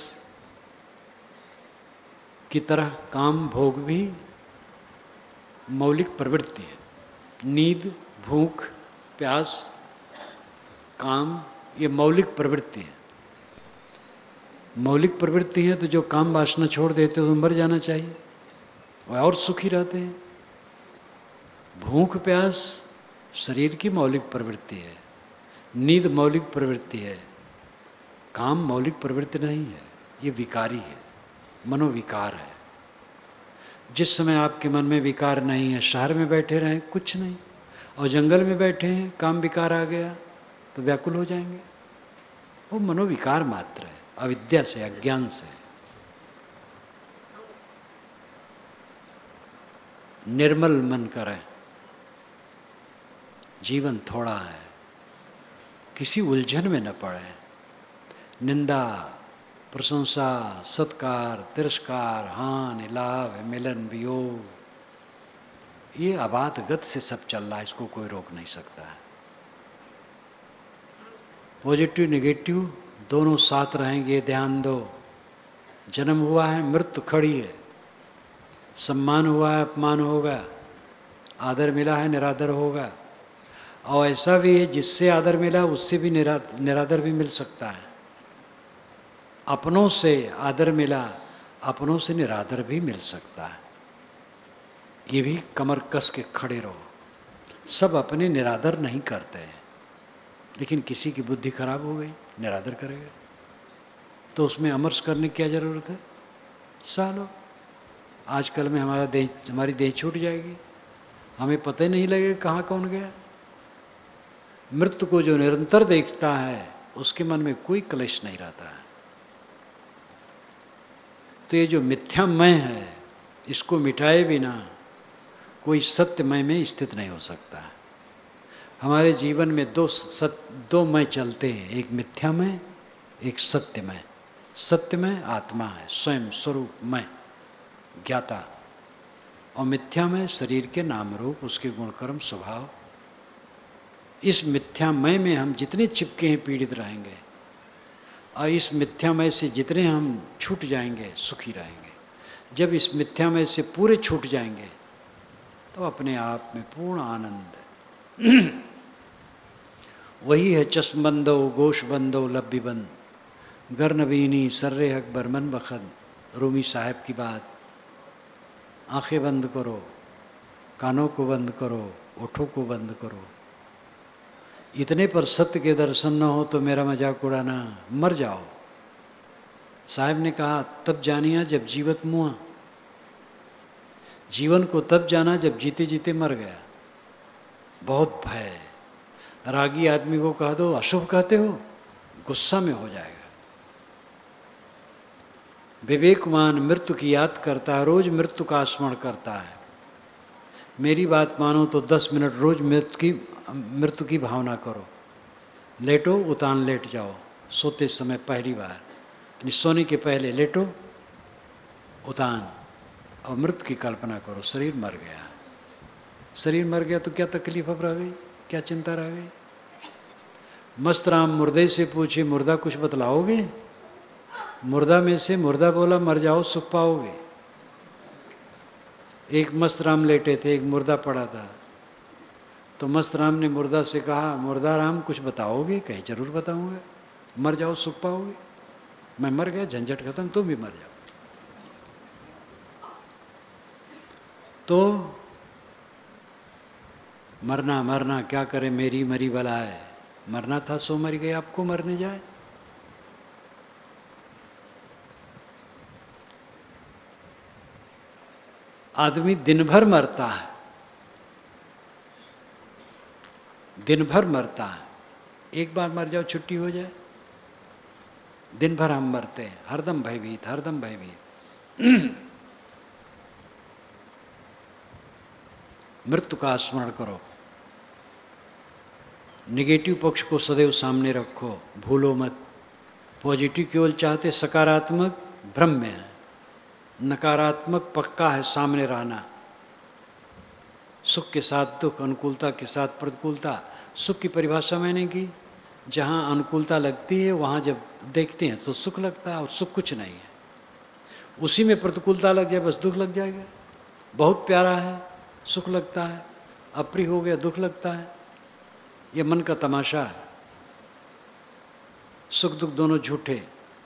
की तरह काम भोग भी मौलिक प्रवृत्ति है। नींद, भूख, प्यास, काम ये मौलिक प्रवृत्ति है। मौलिक प्रवृत्ति है तो जो काम वासना छोड़ देते तो मर जाना चाहिए, वह और सुखी रहते हैं। भूख प्यास शरीर की मौलिक प्रवृत्ति है, नींद मौलिक प्रवृत्ति है, काम मौलिक प्रवृत्ति नहीं है, ये विकारी है, मनोविकार है। जिस समय आपके मन में विकार नहीं है, शहर में बैठे रहें कुछ नहीं, और जंगल में बैठे हैं काम विकार आ गया तो व्याकुल हो जाएंगे। वो मनोविकार मात्र है, अविद्या से, अज्ञान से। निर्मल मन करें, जीवन थोड़ा है, किसी उलझन में न पड़े। निंदा, प्रशंसा, सत्कार, तिरस्कार, हानि, लाभ, मिलन, वियोग, ये आबाद गत से सब चल रहा है, इसको कोई रोक नहीं सकता है। पॉजिटिव नेगेटिव दोनों साथ रहेंगे, ध्यान दो। जन्म हुआ है, मृत्यु खड़ी है, सम्मान हुआ है, अपमान होगा, आदर मिला है, निरादर होगा। और ऐसा भी है जिससे आदर मिला उससे भी निरा निरादर भी मिल सकता है। अपनों से आदर मिला, अपनों से निरादर भी मिल सकता है। ये भी कमर कस के खड़े रहो। सब अपने निरादर नहीं करते हैं, लेकिन किसी की बुद्धि खराब हो गई, निरादर करेगा, तो उसमें अमर्ष करने की क्या जरूरत है? सालो आजकल में हमारा देह, हमारी देह छूट जाएगी, हमें पता ही नहीं लगेगा कहाँ कौन गया। मृत्यु को जो निरंतर देखता है उसके मन में कोई क्लेश नहीं रहता है। तो ये जो मिथ्यामय है, इसको मिटाए बिना कोई सत्यमय में स्थित नहीं हो सकता है। हमारे जीवन में दो सत दो मय चलते हैं, एक मिथ्यामय, एक सत्यमय। सत्य में आत्मा है, स्वयं स्वरूप मैं ज्ञाता, और मिथ्या में शरीर के नाम रूप, उसके गुणकर्म स्वभाव। इस मिथ्यामय में हम जितने चिपके हैं पीड़ित रहेंगे, और इस मिथ्यामय से जितने हम छूट जाएंगे सुखी रहेंगे। जब इस मिथ्यामय से पूरे छूट जाएंगे तो अपने आप में पूर्ण आनंद है। वही है चश्मबंदो गोशबंदो लब्बिबंद, गर्नबीनी सर्रे अकबर मन बखद। रूमी साहब की बात। आंखें बंद करो, कानों को बंद करो, ओठों को बंद करो, इतने पर सत्य के दर्शन न हो तो मेरा मजाक उड़ाना, मर जाओ। साहब ने कहा तब जानिया जब जीवत मुआ, जीवन को तब जाना जब जीते जीते मर गया। बहुत भय। रागी आदमी को कह दो अशुभ कहते हो, गुस्सा में हो जाएगा। विवेकवान मृत्यु की याद करता है, रोज मृत्यु का स्मरण करता है। मेरी बात मानो तो दस मिनट रोज मृत्यु की मृत्यु की भावना करो। लेटो, उतान लेट जाओ, सोते समय पहली बार, यानी सोने के पहले लेटो, उतान, और मृत्यु की कल्पना करो। शरीर मर गया, शरीर मर गया तो क्या तकलीफ अब रह गई, क्या चिंता रह गई। मस्त राम मुर्दे से पूछे मुर्दा कुछ बतलाओगे? मुर्दा में से मुर्दा बोला मर जाओ सुख पाओगे। एक मस्त राम लेटे थे, एक मुर्दा पड़ा था, तो मस्त राम ने मुर्दा से कहा मुर्दा राम कुछ बताओगे? कहे जरूर बताऊंगा, मर जाओ सुख पाओगे। मैं मर गया, झंझट खत्म, तुम भी मर जाओ। तो मरना मरना क्या करे, मेरी मरी बला है। मरना था सो मर गए, आपको मरने जाए। आदमी दिन भर मरता है, दिन भर मरता है। एक बार मर जाओ छुट्टी हो जाए। दिन भर हम मरते हैं, हरदम भयभीत, हरदम भयभीत। मृत्यु का स्मरण करो। निगेटिव पक्ष को सदैव सामने रखो, भूलो मत। पॉजिटिव केवल चाहते, सकारात्मक भ्रम में है, नकारात्मक पक्का है सामने रहना। सुख के साथ दुख, अनुकूलता के साथ प्रतिकूलता। सुख की परिभाषा मैंने की, जहाँ अनुकूलता लगती है वहाँ जब देखते हैं तो सुख लगता है, और सुख कुछ नहीं है। उसी में प्रतिकूलता लग जाए बस दुख लग जाएगा। बहुत प्यारा है, सुख लगता है, अप्रिय हो गया दुख लगता है। ये मन का तमाशा है। सुख दुख दोनों झूठे।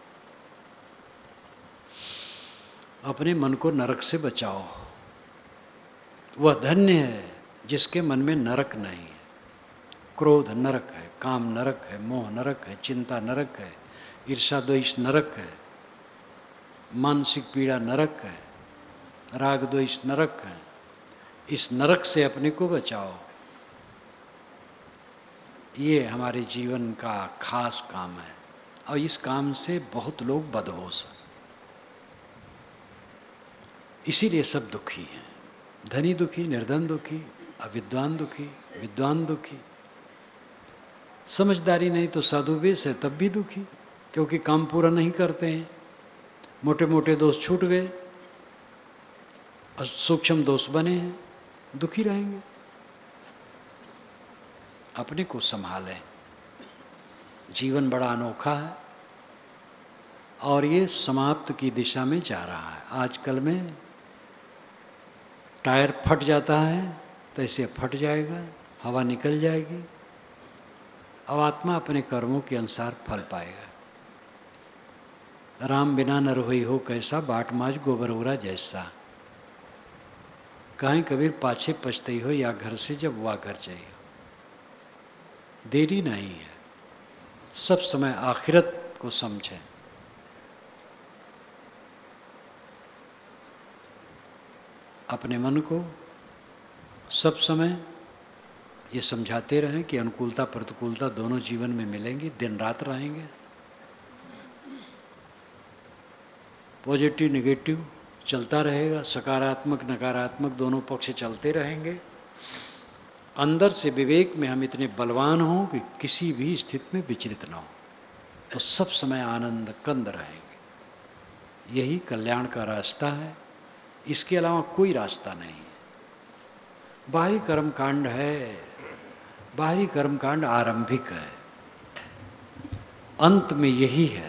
अपने मन को नरक से बचाओ। वह धन्य है जिसके मन में नरक नहीं है। क्रोध नरक है, काम नरक है, मोह नरक है, चिंता नरक है, ईर्षा द्वेष नरक है, मानसिक पीड़ा नरक है, राग द्वेष नरक है। इस नरक से अपने को बचाओ। ये हमारे जीवन का खास काम है, और इस काम से बहुत लोग बदहोश हैं। इसीलिए सब दुखी हैं। धनी दुखी, निर्धन दुखी, अविद्वान दुखी, विद्वान दुखी। समझदारी नहीं तो साधु वेश है तब भी दुखी, क्योंकि काम पूरा नहीं करते हैं। मोटे मोटे दोष छूट गए और सूक्ष्म दोष बने हैं, दुखी रहेंगे। अपने को संभालें। जीवन बड़ा अनोखा है और ये समाप्त की दिशा में जा रहा है। आजकल में टायर फट जाता है तो ऐसे फट जाएगा, हवा निकल जाएगी, अब आत्मा अपने कर्मों के अनुसार फल पाएगा। राम बिना नर होई हो कैसा, बाट माज गोबरौरा जैसा। कहीं कबीर पाछे पछतई हो, या घर से जब हुआ घर चाहिए। देरी नहीं है, सब समय आखिरत को समझें। अपने मन को सब समय ये समझाते रहें कि अनुकूलता प्रतिकूलता दोनों जीवन में मिलेंगी, दिन रात रहेंगे। पॉजिटिव नेगेटिव चलता रहेगा, सकारात्मक नकारात्मक दोनों पक्ष चलते रहेंगे। अंदर से विवेक में हम इतने बलवान हों कि किसी भी स्थिति में विचलित न हो, तो सब समय आनंद कंद रहेंगे। यही कल्याण का रास्ता है, इसके अलावा कोई रास्ता नहीं है। बाहरी कर्मकांड है, बाहरी कर्मकांड आरंभिक है, अंत में यही है,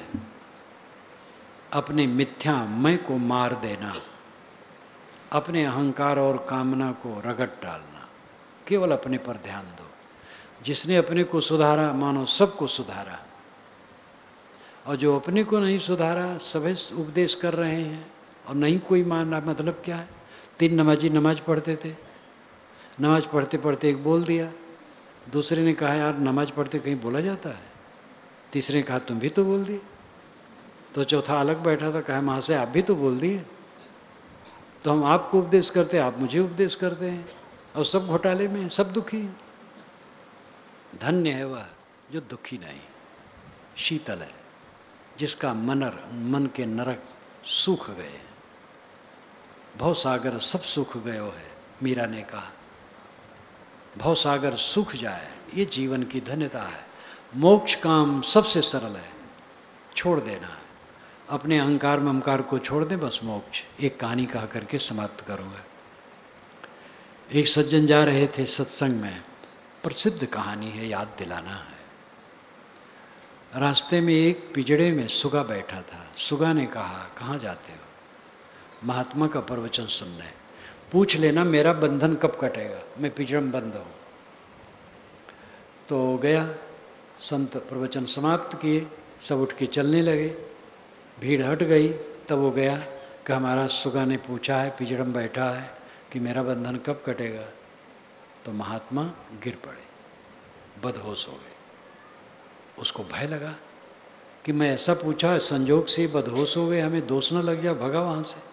अपने मिथ्या मैं को मार देना, अपने अहंकार और कामना को रगड़ डालना, केवल अपने पर ध्यान दो। जिसने अपने को सुधारा मानो सबको सुधारा, और जो अपने को नहीं सुधारा सभी उपदेश कर रहे हैं और नहीं कोई मान रहा। मतलब क्या है? तीन नमाजी नमाज पढ़ते थे, नमाज पढ़ते पढ़ते एक बोल दिया, दूसरे ने कहा यार नमाज पढ़ते कहीं बोला जाता है, तीसरे ने कहा तुम भी तो बोल दिए, तो चौथा अलग बैठा था, कहा महाशय आप भी तो बोल दिए, तो हम आपको उपदेश करते आप मुझे उपदेश करते हैं, और सब घोटाले में, सब दुखी हैं। धन्य है वह जो दुखी नहीं, शीतल है, जिसका मनर मन के नरक सूख गए, भवसागर सब सूख गयो है। मीरा ने कहा भवसागर सूख जाए, ये जीवन की धन्यता है। मोक्ष काम सबसे सरल है, छोड़ देना है, अपने अहंकार ममकार को छोड़ दें, बस मोक्ष। एक कहानी कहा करके समाप्त करूँगा। एक सज्जन जा रहे थे सत्संग में, प्रसिद्ध कहानी है, याद दिलाना है। रास्ते में एक पिंजड़े में सुगा बैठा था। सुगा ने कहा कहाँ जाते हो? महात्मा का प्रवचन सुनने। पूछ लेना मेरा बंधन कब कटेगा, मैं पिंजड़े में बंद हूँ। तो गया, संत प्रवचन समाप्त किए, सब उठ के चलने लगे, भीड़ हट गई। तब वो गया कि हमारा सुगा ने पूछा है, पिंजड़े में बैठा है कि मेरा बंधन कब कटेगा। तो महात्मा गिर पड़े, बदहोश हो गए। उसको भय लगा कि मैं ऐसा पूछा, संजोग से बदहोश हो गए, हमें दोष न लग जाए, भगा वहाँ से।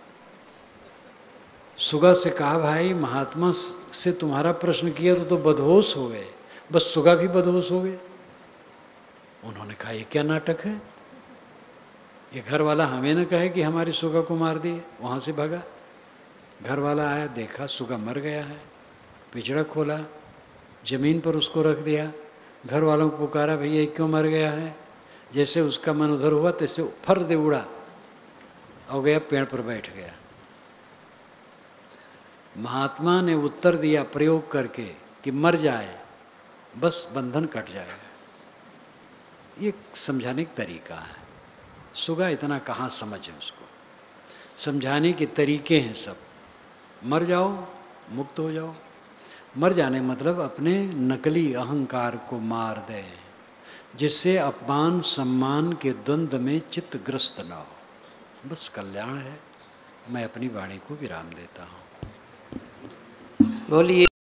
सुगा से कहा भाई महात्मा से तुम्हारा प्रश्न किया तो, तो बदहोश हो गए, बस सुगा भी बदहोश हो गए। उन्होंने कहा ये क्या नाटक है, ये घर वाला हमें न कहे कि हमारे सुगा को मार दिए। वहाँ से भागा, घर वाला आया, देखा सुगा मर गया है, पिंजड़ा खोला, जमीन पर उसको रख दिया। घर वालों को पुकारा, भैया क्यों मर गया है? जैसे उसका मन उधर हुआ तैसे फर दे उड़ा और गया, पेड़ पर बैठ गया। महात्मा ने उत्तर दिया प्रयोग करके कि मर जाए बस बंधन कट जाएगा। ये समझाने का तरीका है। सुगा इतना कहाँ समझे, उसको समझाने के तरीके हैं सब। मर जाओ, मुक्त हो जाओ। मर जाने मतलब अपने नकली अहंकार को मार दें, जिससे अपमान सम्मान के द्वंद्व में चित्तग्रस्त न हो, बस कल्याण है। मैं अपनी वाणी को विराम देता हूँ। बोलिए।